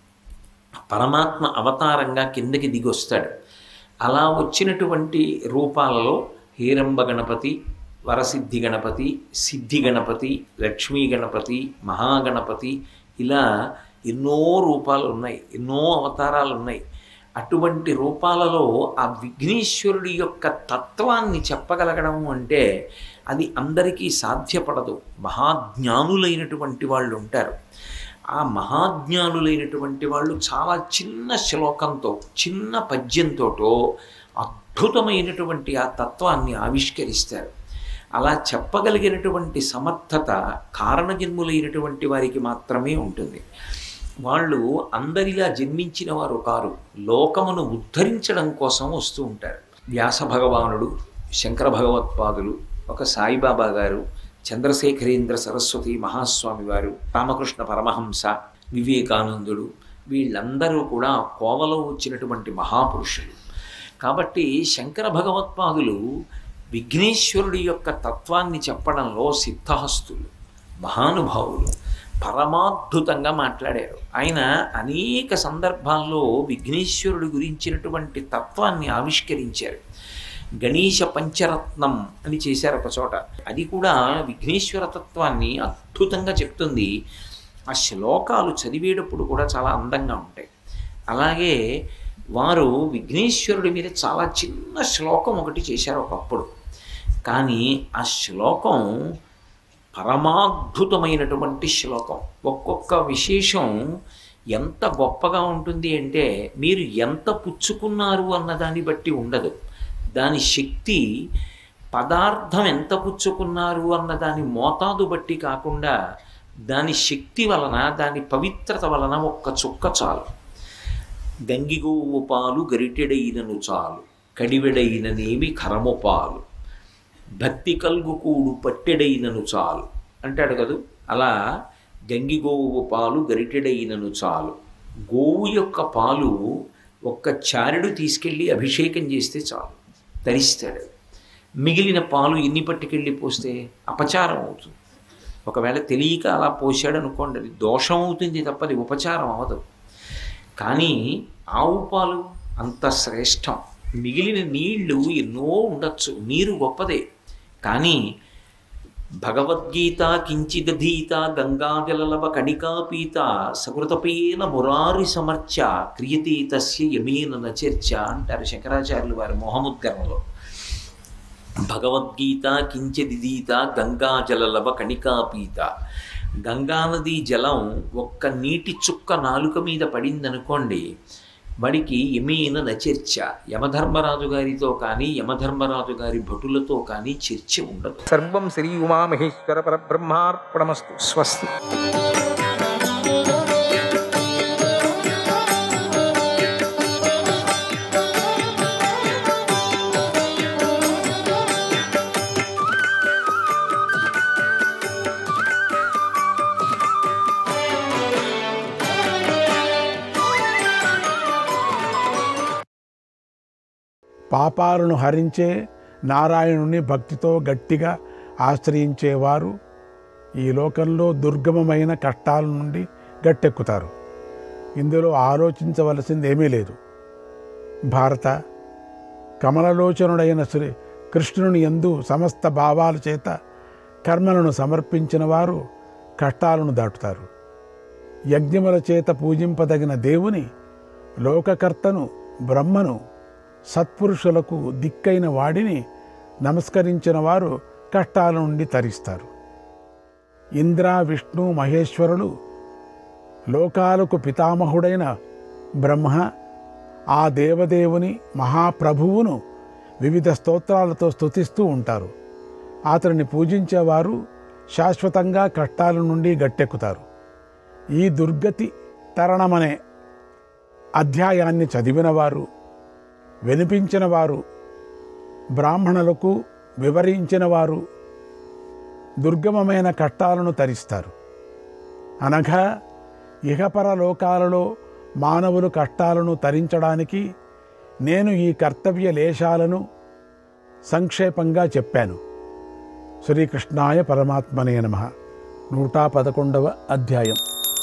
పరమాత్మ అవతారంగా కిందకి దిగొస్తాడు. అలా వచ్చినటువంటి రూపాలలో హేరంబ గణపతి, వరసిద్ధి గణపతి, సిద్ధి గణపతి, లక్ష్మీ గణపతి, మహాగణపతి, ఇలా ఎన్నో రూపాలు ఉన్నాయి, ఎన్నో అవతారాలు ఉన్నాయి. అటువంటి రూపాలలో ఆ విఘ్నేశ్వరుడి యొక్క తత్వాన్ని చెప్పగలగడం అంటే అది అందరికీ సాధ్యపడదు. మహాజ్ఞానులైనటువంటి వాళ్ళు ఉంటారు. ఆ మహాజ్ఞానులైనటువంటి వాళ్ళు చాలా చిన్న శ్లోకంతో, చిన్న పద్యంతోటో అద్భుతమైనటువంటి ఆ తత్వాన్ని ఆవిష్కరిస్తారు. అలా చెప్పగలిగినటువంటి సమర్థత కారణజన్ములైనటువంటి వారికి మాత్రమే ఉంటుంది. వాళ్ళు అందరిలా జన్మించిన వారు కారు, లోకమును ఉద్ధరించడం కోసం వస్తూ ఉంటారు. వ్యాస భగవానుడు, శంకర భగవత్పాదులు, ఒక సాయిబాబా గారు, చంద్రశేఖరేంద్ర సరస్వతి మహాస్వామి వారు, రామకృష్ణ పరమహంస, వివేకానందుడు, వీళ్ళందరూ కూడా కోవలో వచ్చినటువంటి మహాపురుషులు. కాబట్టి శంకర భగవత్పాదులు విఘ్నేశ్వరుడి యొక్క తత్వాన్ని చెప్పడంలో సిద్ధహస్తులు, మహానుభావులు, పరమాద్భుతంగా మాట్లాడారు. ఆయన అనేక సందర్భాల్లో విఘ్నేశ్వరుడి గురించినటువంటి తత్వాన్ని ఆవిష్కరించారు. గణేశ పంచరత్నం అని చేశారు ఒక చోట. అది కూడా విఘ్నేశ్వర తత్వాన్ని అద్భుతంగా చెప్తుంది. ఆ శ్లోకాలు చదివేటప్పుడు కూడా చాలా అందంగా ఉంటాయి. అలాగే వారు విఘ్నేశ్వరుడి మీద చాలా చిన్న శ్లోకం ఒకటి చేశారు ఒకప్పుడు. కానీ ఆ శ్లోకం పరమాద్భుతమైనటువంటి శ్లోకం. ఒక్కొక్క విశేషం ఎంత గొప్పగా ఉంటుంది అంటే మీరు ఎంత పుచ్చుకున్నారు అన్నదాన్ని బట్టి ఉండదు. దాని శక్తి పదార్థం ఎంత పుచ్చుకున్నారు అన్న దాని మోతాదు బట్టి కాకుండా దాని శక్తి వలన, దాని పవిత్రత వలన ఒక్క చుక్క చాలు. గంగిగోవు పాలు గరిటెడైనను చాలు, కడివెడైననేమి కరము పాలు, భక్తి కల్గు కూడు పట్టెడైనను చాలు అంటాడు కదూ. అలా గంగిగోవు పాలు గరిటెడైనను చాలు. గోవు యొక్క పాలు ఒక్క చారెడు తీసుకెళ్ళి అభిషేకం చేస్తే చాలు, తరిస్తాడు. మిగిలిన పాలు ఎన్ని పట్టుకెళ్ళి పోస్తే అపచారం అవుతుంది. ఒకవేళ తెలియక అలా పోసాడు అనుకోండి, అది దోషం అవుతుంది తప్పది ఉపచారం అవ్వదు. కానీ ఆవు పాలు అంత శ్రేష్టం. మిగిలిన నీళ్లు ఎన్నో ఉండొచ్చు, నీరు గొప్పదే. కానీ భగవద్గీత కించిదధీత గంగాజలలవ కణికాపీత సకృతపేన మురారి సమర్చ క్రియతే తస్య యమేన నచర్చ అంటారు శంకరాచార్యులు వారి మోహముద్గరణలో. భగవద్గీత కించిదిదీత గంగాజలలవ కణికాపీత. గంగానది జలం ఒక్క నీటి చుక్క నాలుక మీద పడిందనుకోండి, వాడికి యమేన నచర్చ, యమధర్మరాజు గారితో కానీ యమధర్మరాజు గారి భటులతో కానీ చర్చ ఉండదు. సర్వం శ్రీ ఉమామహేశ్వర పరబ్రహ్మార్పణమస్తు. స్వస్తి. పాపాలను హరించే నారాయణుని భక్తితో గట్టిగా ఆశ్రయించేవారు ఈ లోకంలో దుర్గమమైన కష్టాల నుండి గట్టెక్కుతారు. ఇందులో ఆలోచించవలసింది ఏమీ లేదు. భారత కమలలోచనుడైన శ్రీ కృష్ణుని యందు సమస్త భావాల చేత కర్మలను సమర్పించిన వారు కష్టాలను దాటుతారు. యజ్ఞముల చేత పూజింపదగిన దేవుని, లోకకర్తను, బ్రహ్మను, సత్పురుషులకు దిక్కైన వాడిని నమస్కరించిన వారు కష్టాల నుండి తరిస్తారు. ఇంద్ర, విష్ణు, మహేశ్వరులు, లోకాలకు పితామహుడైన బ్రహ్మ, ఆ దేవదేవుని మహాప్రభువును వివిధ స్తోత్రాలతో స్తుతిస్తూ ఉంటారు. అతనిని పూజించేవారు శాశ్వతంగా కష్టాల నుండి గట్టెక్కుతారు. ఈ దుర్గతి తరణమనే అధ్యాయాన్ని చదివినవారు, వినిపించిన వారు, బ్రాహ్మణులకు వివరించిన వారు దుర్గమమైన కష్టాలను తరిస్తారు. అనగా ఇహపర లోకాలలో మానవులు కష్టాలను తరించడానికి నేను ఈ కర్తవ్య లేశాలను సంక్షేపంగా చెప్పాను. శ్రీకృష్ణాయ పరమాత్మనే నమః. నూట పదకొండవ అధ్యాయం.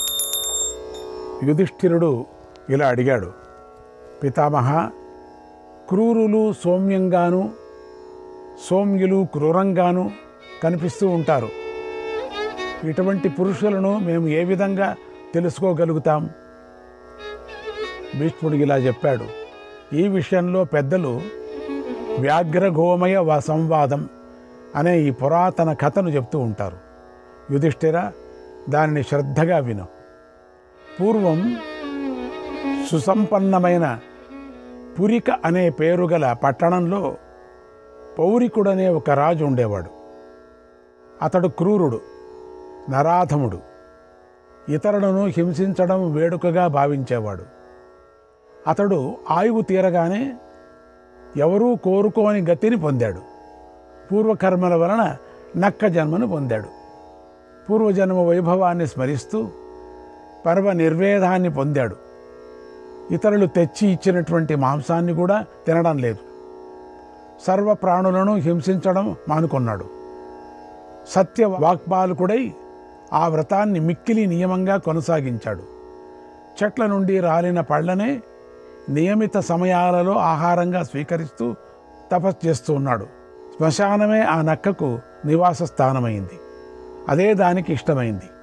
యుధిష్ఠిరుడు ఇలా అడిగాడు, పితామహ, క్రూరులు సౌమ్యంగాను, సౌమ్యులు క్రూరంగాను కనిపిస్తూ ఉంటారు. ఇటువంటి పురుషులను మేము ఏ విధంగా తెలుసుకోగలుగుతాం? భీష్ముడు ఇలా చెప్పాడు. ఈ విషయంలో పెద్దలు వ్యాఘ్ర గోమయ వ సంవాదం అనే ఈ పురాతన కథను చెప్తూ ఉంటారు. యుధిష్ఠిర, దానిని శ్రద్ధగా విను. పూర్వం సుసంపన్నమైన పురిక అనే పేరు గల పట్టణంలో పౌరికుడనే ఒక రాజు ఉండేవాడు. అతడు క్రూరుడు, నరాధముడు, ఇతరులను హింసించడం వేడుకగా భావించేవాడు. అతడు ఆయువు తీరగానే ఎవరూ కోరుకోని గతిని పొందాడు. పూర్వకర్మల వలన నక్క జన్మను పొందాడు. పూర్వజన్మ వైభవాన్ని స్మరిస్తూ పర్వ నిర్వేదాన్ని పొందాడు. ఇతరులు తెచ్చి ఇచ్చినటువంటి మాంసాన్ని కూడా తినడం లేదు. సర్వ ప్రాణులను హింసించడం మానుకున్నాడు. సత్య వాక్పాలకుడై ఆ వ్రతాన్ని మిక్కిలి నియమంగా కొనసాగించాడు. చెట్ల నుండి రాలిన పళ్ళనే నియమిత సమయాలలో ఆహారంగా స్వీకరిస్తూ తపస్సు చేస్తూ ఉన్నాడు. శ్మశానమే ఆ నక్కకు నివాస స్థానమైంది. అదే దానికి ఇష్టమైంది.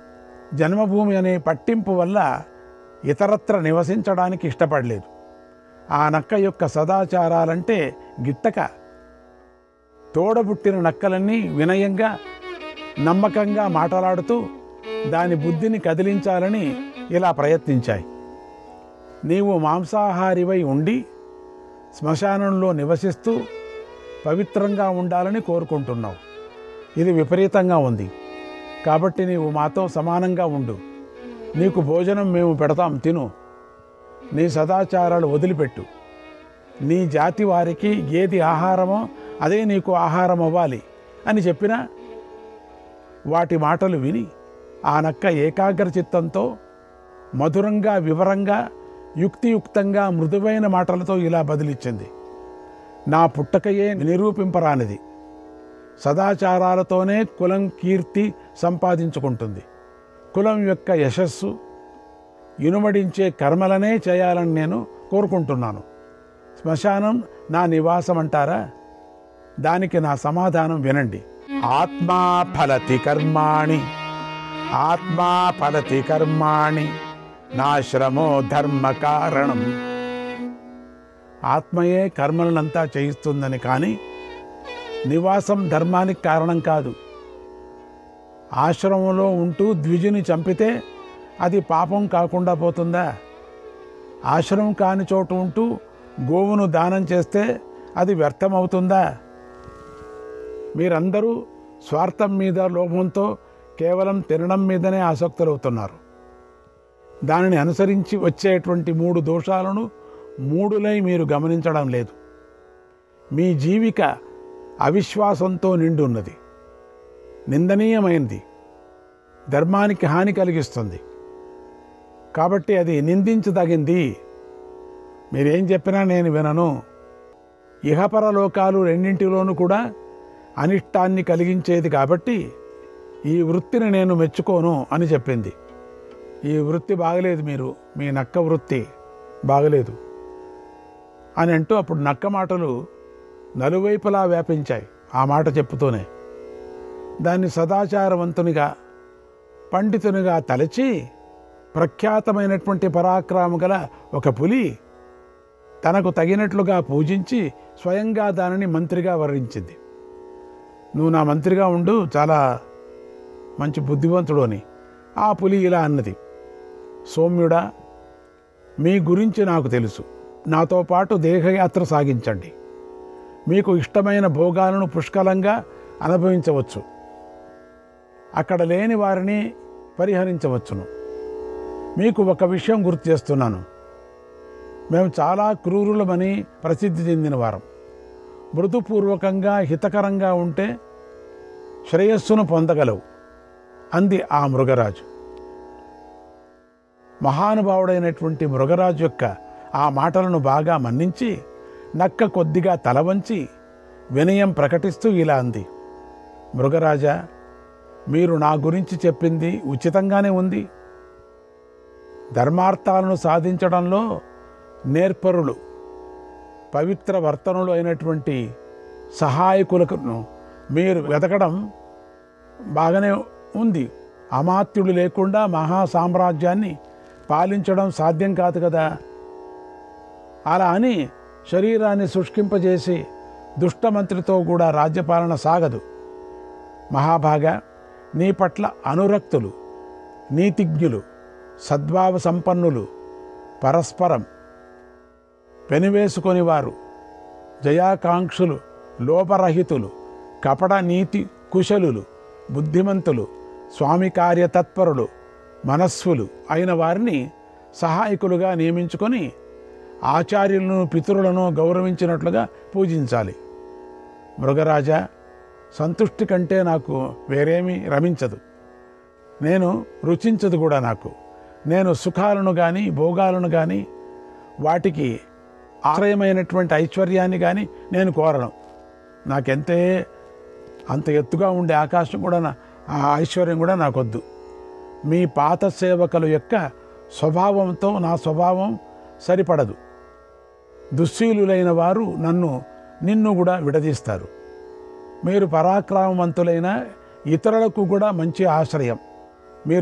జన్మభూమి అనే పట్టింపు వల్ల ఇతరత్ర నివసించడానికి ఇష్టపడలేదు. ఆ నక్క యొక్క సదాచారాలంటే గిట్టక తోడబుట్టిన నక్కలన్నీ వినయంగా నమ్మకంగా మాట్లాడుతూ దాని బుద్ధిని కదిలించాలని ఇలా ప్రయత్నించాయి. నీవు మాంసాహారివై ఉండి శ్మశానంలో నివసిస్తూ పవిత్రంగా ఉండాలని కోరుకుంటున్నావు. ఇది విపరీతంగా ఉంది. కాబట్టి నీవు మాతో సమానంగా ఉండు. నీకు భోజనం మేము పెడతాం, తిను. నీ సదాచారాలు వదిలిపెట్టు. నీ జాతి వారికి ఏది ఆహారమో అదే నీకు ఆహారం అవ్వాలి అని చెప్పినా వాటి మాటలు విని ఆ నక్క ఏకాగ్ర చిత్తంతో మధురంగా, వివరంగా, యుక్తియుక్తంగా, మృదువైన మాటలతో ఇలా బదిలిచ్చింది. నా పుట్టకయే నిరూపింపరానిది. సదాచారాలతోనే కులం కీర్తి సంపాదించుకుంటుంది. కులం యొక్క యశస్సు ఇనుమడించే కర్మలనే చేయాలని నేను కోరుకుంటున్నాను. శ్మశానం నా నివాసం అంటారా? దానికి నా సమాధానం వినండి. ఆత్మా ఫలతి కర్మాణి, ఆత్మా ఫలతి కర్మాణి, నాశ్రమో ధర్మ కారణం. ఆత్మయే కర్మలనంతా చేయిస్తుందని కానీ నివాసం ధర్మానికి కారణం కాదు. ఆశ్రమంలో ఉంటూ ద్విజుని చంపితే అది పాపం కాకుండా పోతుందా? ఆశ్రమం కాని చోటు ఉంటూ గోవును దానం చేస్తే అది వ్యర్థమవుతుందా? మీరందరూ స్వార్థం మీద, లోభంతో కేవలం తినడం మీదనే ఆసక్తులవుతున్నారు. దానిని అనుసరించి వచ్చేటువంటి మూడు దోషాలను మూడులై మీరు గమనించడం లేదు. మీ జీవిక అవిశ్వాసంతో నిండి ఉన్నది, నిందనీయమైనది, ధర్మానికి హాని కలిగిస్తుంది. కాబట్టి అది నిందించదగింది. మీరేం చెప్పినా నేను వినను. ఇహపరలోకాలు రెండింటిలోనూ కూడా అనిష్టాన్ని కలిగించేది కాబట్టి ఈ వృత్తిని నేను మెచ్చుకోను అని చెప్పింది. ఈ వృత్తి బాగలేదు, మీరు మీ నక్క వృత్తి బాగలేదు అని అంటూ అప్పుడు నక్క మాటలు నలువైపులా వ్యాపించాయి. ఆ మాట చెప్పుతూనే దాన్ని సదాచారవంతునిగా, పండితునిగా తలచి ప్రఖ్యాతమైనటువంటి పరాక్రమం గల ఒక పులి తనకు తగినట్లుగా పూజించి స్వయంగా దానిని మంత్రిగా వర్ణించింది. నువ్వు నా మంత్రిగా ఉండు, చాలా మంచి బుద్ధివంతుడు అని. ఆ పులి ఇలా అన్నది, సౌమ్యుడా, మీ గురించి నాకు తెలుసు. నాతో పాటు దేహయాత్ర సాగించండి. మీకు ఇష్టమైన భోగాలను పుష్కలంగా అనుభవించవచ్చు. అక్కడ లేని వారిని పరిహరించవచ్చును. మీకు ఒక విషయం గుర్తు చేస్తున్నాను. మేము చాలా క్రూరులమని ప్రసిద్ధి చెందిన వారం. మృదుపూర్వకంగా, హితకరంగా ఉంటే శ్రేయస్సును పొందగలవు అంది ఆ మృగరాజు. మహానుభావుడైనటువంటి మృగరాజు యొక్క ఆ మాటలను బాగా మన్నించి నక్క కొద్దిగా తల వంచి వినయం ప్రకటిస్తూ ఇలా అంది, మృగరాజా, మీరు నా గురించి చెప్పింది ఉచితంగానే ఉంది. ధర్మార్థాలను సాధించడంలో నేర్పరులు, పవిత్ర వర్తనులు అయినటువంటి సహాయకులను మీరు వెతకడం బాగానే ఉంది. అమాత్యుడు లేకుండా మహా సామ్రాజ్యాన్ని పాలించడం సాధ్యం కాదు కదా. అలా అని శరీరాన్ని శుష్కింపజేసి దుష్టమంత్రితో కూడా రాజ్యపాలన సాగదు. మహాభాగా, నీ పట్ల అనురక్తులు, నీతిజ్ఞులు, సద్భావ సంపన్నులు, పరస్పరం పెనువేసుకొని వారు, జయాకాంక్షులు, లోపరహితులు, కపట నీతి కుశలులు, బుద్ధిమంతులు, స్వామి కార్యతత్పరులు, మనస్సులు అయిన వారిని సహాయకులుగా నియమించుకొని ఆచార్యులను, పితరులను గౌరవించినట్లుగా పూజించాలి. మృగరాజా, సంతుష్టి కంటే నాకు వేరేమీ రమించదు. నేను రుచించదు కూడా. నాకు నేను సుఖాలను కానీ, భోగాలను కానీ, వాటికి ఆశ్రయమైనటువంటి ఐశ్వర్యాన్ని కానీ నేను కోరను. నాకెంతే అంత ఎత్తుగా ఉండే ఆకాశం కూడా, ఆ ఐశ్వర్యం కూడా నాకొద్దు. మీ పాత సేవకుల యొక్క స్వభావంతో నా స్వభావం సరిపడదు. దుశ్శీలులైన వారు నన్ను నిన్ను కూడా విడదీస్తారు. మీరు పరాక్రమవంతులైన ఇతరులకు కూడా మంచి ఆశ్రయం. మీరు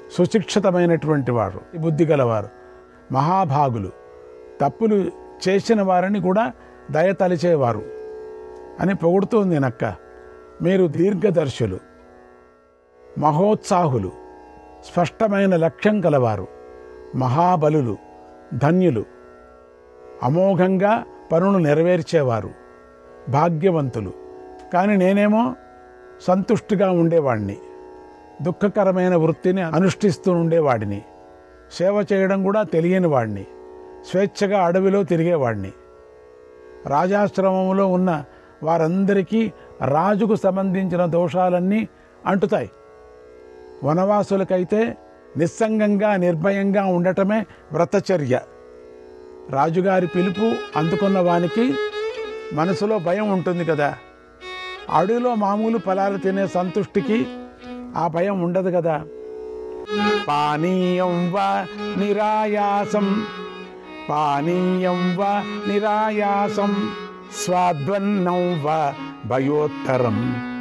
సుశిక్షితమైనటువంటి వారు, బుద్ధి గలవారు, మహాభాగులు, తప్పులు చేసిన వారిని కూడా దయతలిచేవారు అని పొగుడుతోంది నక్క. మీరు దీర్ఘదర్శులు, మహోత్సాహులు, స్పష్టమైన లక్ష్యం కలవారు, మహాబలులు, ధన్యులు, అమోఘంగా పనులు నెరవేర్చేవారు, భాగ్యవంతులు. కానీ నేనేమో సంతుష్టిగా ఉండేవాడిని, దుఃఖకరమైన వృత్తిని అనుష్ఠిస్తూ ఉండేవాడిని, సేవ చేయడం కూడా తెలియని వాడిని, స్వేచ్ఛగా అడవిలో తిరిగేవాడిని. రాజాశ్రమంలో ఉన్న వారందరికీ రాజుకు సంబంధించిన దోషాలన్నీ అంటుతాయి. వనవాసులకైతే నిస్సంగంగా నిర్భయంగా ఉండటమే వ్రతచర్య. రాజుగారి పిలుపు అందుకున్న వానికి మనసులో భయం ఉంటుంది కదా. అడవిలో మామూలు ఫలాలు తినే సంతుష్టికి ఆ భయం ఉండదు కదా. పానీయం వా నిరాయాసం, పానీయం వా నిరాయాసం, స్వాద్వన్నం వా భయోత్తరం,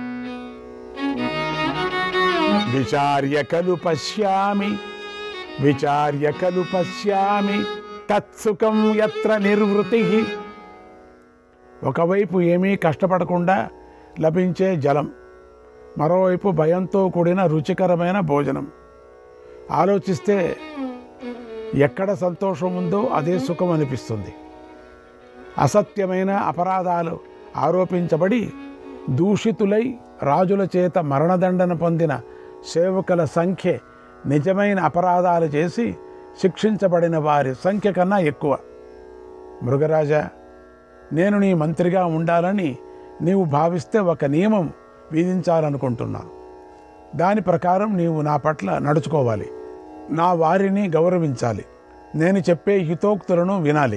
విచార్య ఖలు పశ్యామి, విచార్య ఖలు పశ్యామి తత్సుఖం యత్ర నిర్వృతి. ఒకవైపు ఏమీ కష్టపడకుండా లభించే జలం, మరోవైపు భయంతో కూడిన రుచికరమైన భోజనం. ఆలోచిస్తే ఎక్కడ సంతోషం ఉందో అదే సుఖం అనిపిస్తుంది. అసత్యమైన అపరాధాలు ఆరోపించబడి దూషితులై రాజుల చేత మరణదండన పొందిన సేవకుల సంఖ్య నిజమైన అపరాధాలు చేసి శిక్షించబడిన వారి సంఖ్య కన్నా ఎక్కువ. మృగరాజా, నేను నీ మంత్రిగా ఉండాలని నీవు భావిస్తే ఒక నియమం విధించాలనుకుంటున్నాను. దాని ప్రకారం నీవు నా పట్ల నడుచుకోవాలి, నా వారిని గౌరవించాలి, నేను చెప్పే హితోక్తులను వినాలి.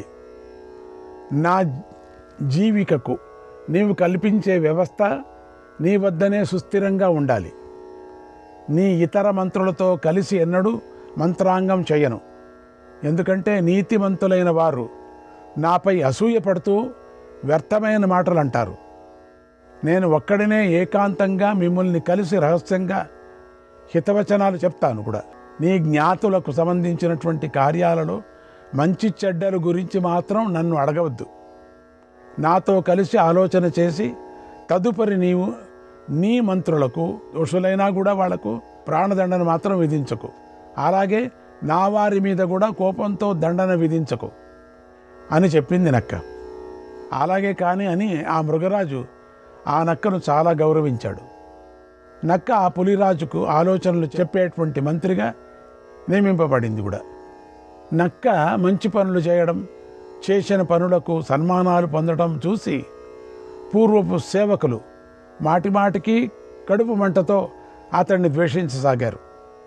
నా జీవికకు నీవు కల్పించే వ్యవస్థ నీ వద్దనే సుస్థిరంగా ఉండాలి. నీ ఇతర మంత్రులతో కలిసి ఎన్నడూ మంత్రాంగం చేయను. ఎందుకంటే నీతిమంతులైన వారు నాపై అసూయపడుతూ వ్యర్థమైన మాటలు అంటారు. నేను ఒక్కడినే ఏకాంతంగా మిమ్మల్ని కలిసి రహస్యంగా హితవచనాలు చెప్తాను కూడా. నీ జ్ఞాతులకు సంబంధించినటువంటి కార్యాలలో మంచి చెడ్డల గురించి మాత్రం నన్ను అడగవద్దు. నాతో కలిసి ఆలోచన చేసి తదుపరి నీవు నీ మంత్రులకు, దోషులైనా కూడా వాళ్లకు ప్రాణదండన మాత్రం విధించకు. అలాగే నా వారి మీద కూడా కోపంతో దండన విధించకు అని చెప్పింది నక్క. అలాగే కానీ అని ఆ మృగరాజు ఆ నక్కను చాలా గౌరవించాడు. నక్క ఆ పులిరాజుకు ఆలోచనలు చెప్పేటువంటి మంత్రిగా నియమింపబడింది కూడా. నక్క మంచి పనులు చేయడం, చేసిన పనులకు సన్మానాలు పొందడం చూసి పూర్వపు సేవకులు మాటిమాటికి కడుపు మంటతో అతన్ని ద్వేషించసాగారు.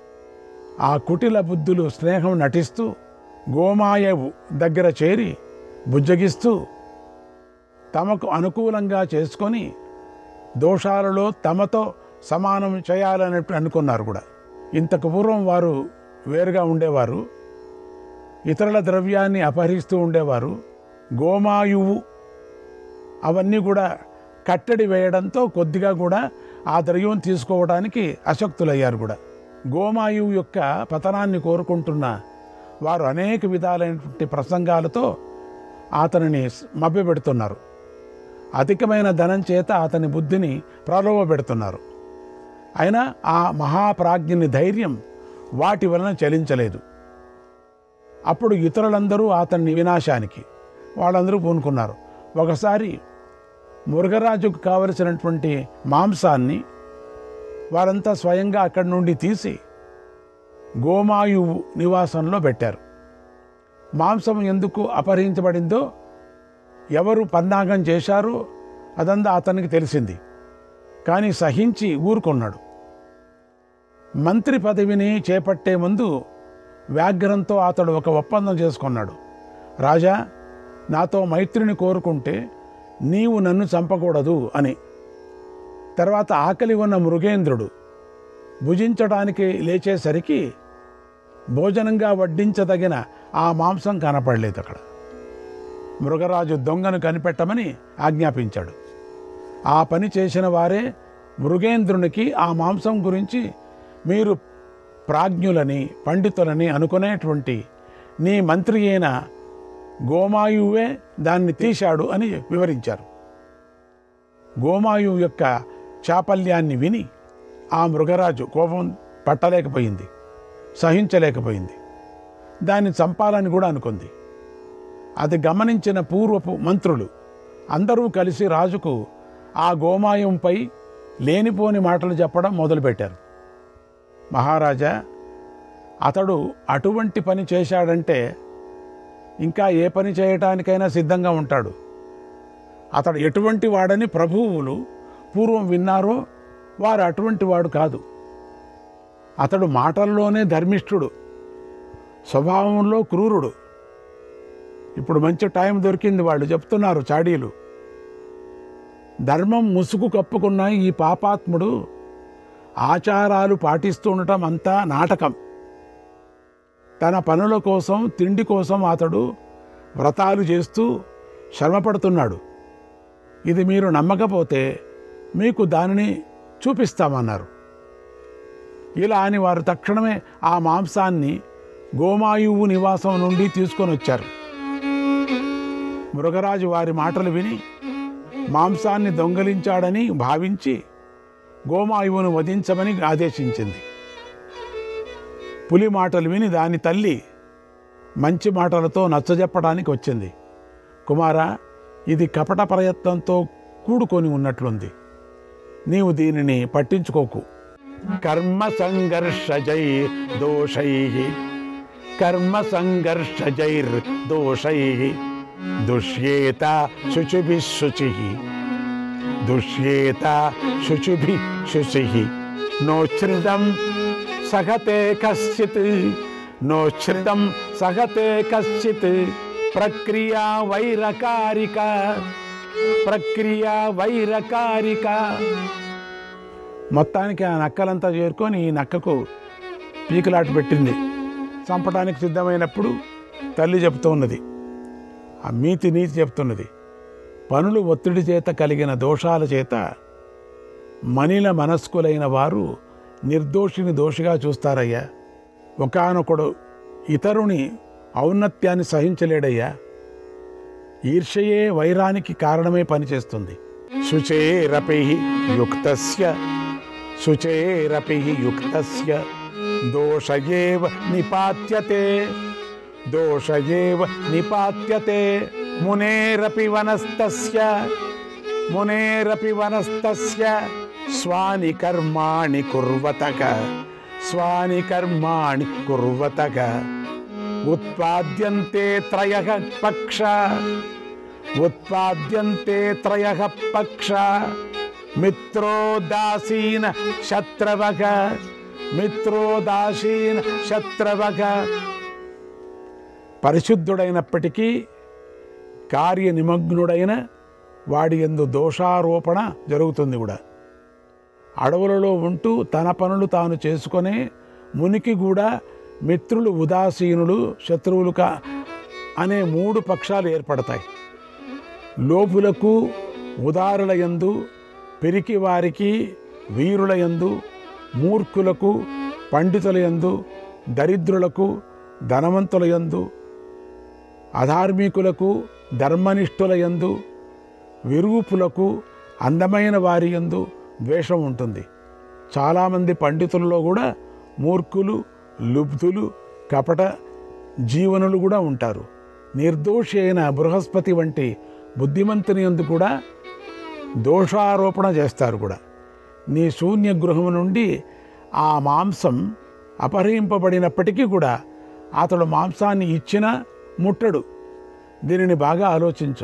ఆ కుటిల బుద్ధులు స్నేహం నటిస్తూ గోమాయవు దగ్గర చేరి బుజ్జగిస్తూ తమకు అనుకూలంగా చేసుకొని దోషాలలో తమతో సమానం చేయాలని అనుకున్నారు కూడా. ఇంతకు పూర్వం వారు వేరుగా ఉండేవారు, ఇతరుల ద్రవ్యాన్ని అపహరిస్తూ ఉండేవారు. గోమాయువు అవన్నీ కూడా కట్టడి వేయడంతో కొద్దిగా కూడా ఆ ద్రవ్యం తీసుకోవడానికి అశక్తులయ్యారు కూడా. గోమాయువు యొక్క పతనాన్ని కోరుకుంటున్న వారు అనేక విధాలైనటువంటి ప్రసంగాలతో అతనిని మభ్యపెడుతున్నారు. అధికమైన ధనం చేత అతని బుద్ధిని ప్రలోభపెడుతున్నారు. అయినా ఆ మహాప్రాజ్ఞని ధైర్యం వాటి వలన చలించలేదు. అప్పుడు ఇతరులందరూ అతన్ని వినాశానికి వాళ్ళందరూ పూనుకున్నారు. ఒకసారి మృగరాజుకు కావలసినటువంటి మాంసాన్ని వారంతా స్వయంగా అక్కడి నుండి తీసి గోమాయువు నివాసంలో పెట్టారు. మాంసం ఎందుకు అపహరించబడిందో, ఎవరు పన్నాగం చేశారో అదంతా అతనికి తెలిసింది. కానీ సహించి ఊరుకున్నాడు. మంత్రి పదవిని చేపట్టే ముందు వ్యాఘ్రంతో అతడు ఒక ఒప్పందం చేసుకున్నాడు. రాజా, నాతో మైత్రిని కోరుకుంటే నీవు నన్ను చంపకూడదు అని. తర్వాత ఆకలి ఉన్న మృగేంద్రుడు భుజించడానికి లేచేసరికి భోజనంగా వడ్డించదగిన ఆ మాంసం కనపడలేదు అక్కడ. మృగరాజు దొంగను కనిపెట్టమని ఆజ్ఞాపించాడు. ఆ పని చేసిన వారే మృగేంద్రునికి ఆ మాంసం గురించి మీరు ప్రాజ్ఞులని పండితులని అనుకునేటువంటి నీ మంత్రి అయిన గోమాయువే దాన్ని తీశాడు అని వివరించారు. గోమాయువు యొక్క చాపల్యాన్ని విని ఆ మృగరాజు కోపం పట్టలేకపోయింది, సహించలేకపోయింది. దాన్ని చంపాలని కూడా అనుకుంది. అది గమనించిన పూర్వపు మంత్రులు అందరూ కలిసి రాజుకు ఆ గోమాయంపై లేనిపోని మాటలు చెప్పడం మొదలుపెట్టారు. మహారాజా, అతడు అటువంటి పని చేశాడంటే ఇంకా ఏ పని చేయటానికైనా సిద్ధంగా ఉంటాడు. అతడు ఎటువంటి వాడని ప్రభువులు పూర్వం విన్నారో వారు అటువంటి వాడు కాదు. అతడు మాటల్లోనే ధర్మిష్ఠుడు, స్వభావంలో క్రూరుడు. ఇప్పుడు మంచి టైం దొరికింది, వాళ్ళు చెప్తున్నారు చాడీలు. ధర్మం ముసుగు కప్పుకున్న ఈ పాపాత్ముడు ఆచారాలు పాటిస్తుండటం అంతా నాటకం. తన పనుల కోసం, తిండి కోసం అతడు వ్రతాలు చేస్తూ శ్రమపడుతున్నాడు. ఇది మీరు నమ్మకపోతే మీకు దానిని చూపిస్తామన్నారు. ఇలా అని వారు తక్షణమే ఆ మాంసాన్ని గోమాయువు నివాసం నుండి తీసుకొని వచ్చారు. మృగరాజు వారి మాటలు విని మాంసాన్ని దొంగలించాడని భావించి గోమాయువును వధించమని ఆదేశించింది. పులి మాటలు విని దాని తల్లి మంచి మాటలతో నచ్చజెప్పడానికి వచ్చింది. కుమారా, ఇది కపట ప్రయత్నంతో కూడుకొని ఉన్నట్లుంది, నీవు దీనిని పట్టించుకోకు. కర్మ సంఘర్షజై దోషై కర్మ సంఘర్షజైర్ దోషై దుష్యేత శుచిభి శుచి దుష్యేత శుచిభి శుచి నోచ్ఛ్రితం సహతే కశ్చిత్ నోచ్ఛ్రితం సహతే కశ్చిత్ ప్రక్రియా వైరకారిక ప్రక్రియా వైరకారిక. మొత్తానికి ఆ నక్కలంతా చేరుకొని ఈ నక్కకు పీకలాట పెట్టింది. చంపడానికి సిద్ధమైనప్పుడు తల్లి చెప్తూ ఉన్నది, ఆ మీతి నీతి చెప్తున్నది, పనులు ఒత్తిడి చేత కలిగిన దోషాల చేత మనిల మనస్కులైన వారు నిర్దోషిని దోషిగా చూస్తారయ్యా. ఒకానొకడు ఇతరుని ఔన్నత్యాన్ని సహించలేడయ్యా. ఈర్ష్యయే వైరానికి కారణమే పనిచేస్తుంది. శుచేరపి యుక్తస్య శుచేరపి యుక్తస్య దోషయేవ నిపాత్యతే దోషయేవ నిపాత్యతే మునేరపి వనస్తస్య మునేరపి వనస్తస్య స్వాని కర్మాణి కుర్వతక స్వాని కర్మాణి కుర్వతక ఉత్పాద్యంతే త్రయః పక్ష ఉత్పాద్యంతే త్రయః పక్ష మిత్రోదాసీన శత్రవః మిత్రోదాసీన శత్రవః. పరిశుద్ధుడైనప్పటికీ కార్యనిమగ్నుడైన వాడి యందు దోషారోపణ జరుగుతుంది కూడా. అడవులలో ఉంటూ తన పనులు తాను చేసుకునే మునికి కూడా మిత్రులు ఉదాసీనులు శత్రువులు కా అనే మూడు పక్షాలు ఏర్పడతాయి. లోపులకు ఉదారుల యందు, పిరికి వారికి వీరుల యందు, మూర్ఖులకు పండితుల యందు, దరిద్రులకు ధనవంతుల యందు, అధార్మికులకు ధర్మనిష్ఠుల యందు, విరూపులకు అందమైన వారి యందు ద్వేషం ఉంటుంది. చాలామంది పండితుల్లో కూడా మూర్ఖులు, లుబ్ధులు, కపట జీవనులు కూడా ఉంటారు. నిర్దోషి అయిన బృహస్పతి వంటి బుద్ధిమంతుని యందు కూడా దోషారోపణ చేస్తారు కూడా. నీ శూన్య గృహము నుండి ఆ మాంసం అపహరింపబడినప్పటికీ కూడా అతడు మాంసాన్ని ఇచ్చినా ముట్టడు. దీనిని బాగా ఆలోచించు.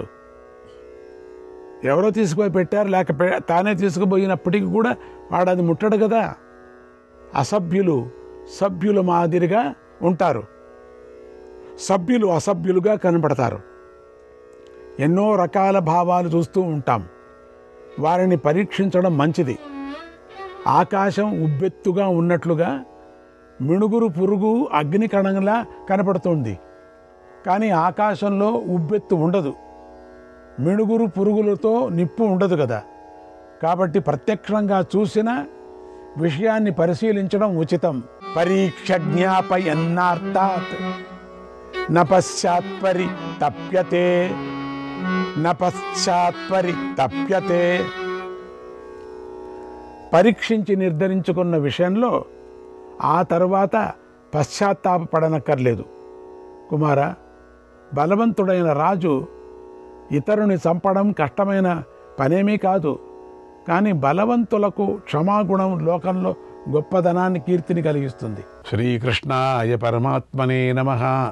ఎవరో తీసుకుపోయి పెట్టారు, లేక తానే తీసుకుపోయినప్పటికీ కూడా వాడు అది ముట్టడు కదా. అసభ్యులు సభ్యుల మాదిరిగా ఉంటారు, సభ్యులు అసభ్యులుగా కనబడతారు. ఎన్నో రకాల భావాలు చూస్తూ ఉంటాం. వారిని పరీక్షించడం మంచిది. ఆకాశం ఉబ్బెత్తుగా ఉన్నట్లుగా మిణుగురు పురుగు అగ్ని కణంలా కనపడుతుంది, కానీ ఆకాశంలో ఉబ్బెత్తు ఉండదు. మిణుగురు పురుగులతో నిప్పు ఉండదు కదా. కాబట్టి ప్రత్యక్షంగా చూసిన విషయాన్ని పరిశీలించడం ఉచితం. పరీక్ష జ్ఞాపయన్నార్థాత్ న పశ్చాత్పరి తప్యతే న పశ్చాత్పరి తప్యతే. పరీక్షించి నిర్ధారించుకున్న విషయంలో ఆ తరువాత పశ్చాత్తాపపడనక్కర్లేదు. కుమార, బలవంతుడైన రాజు ఇతరుని చంపడం కష్టమైన పనేమీ కాదు. కానీ బలవంతులకు క్షమాగుణం లోకంలో గొప్పదనాన్ని, కీర్తిని కలిగిస్తుంది. శ్రీకృష్ణాయ పరమాత్మనే నమః.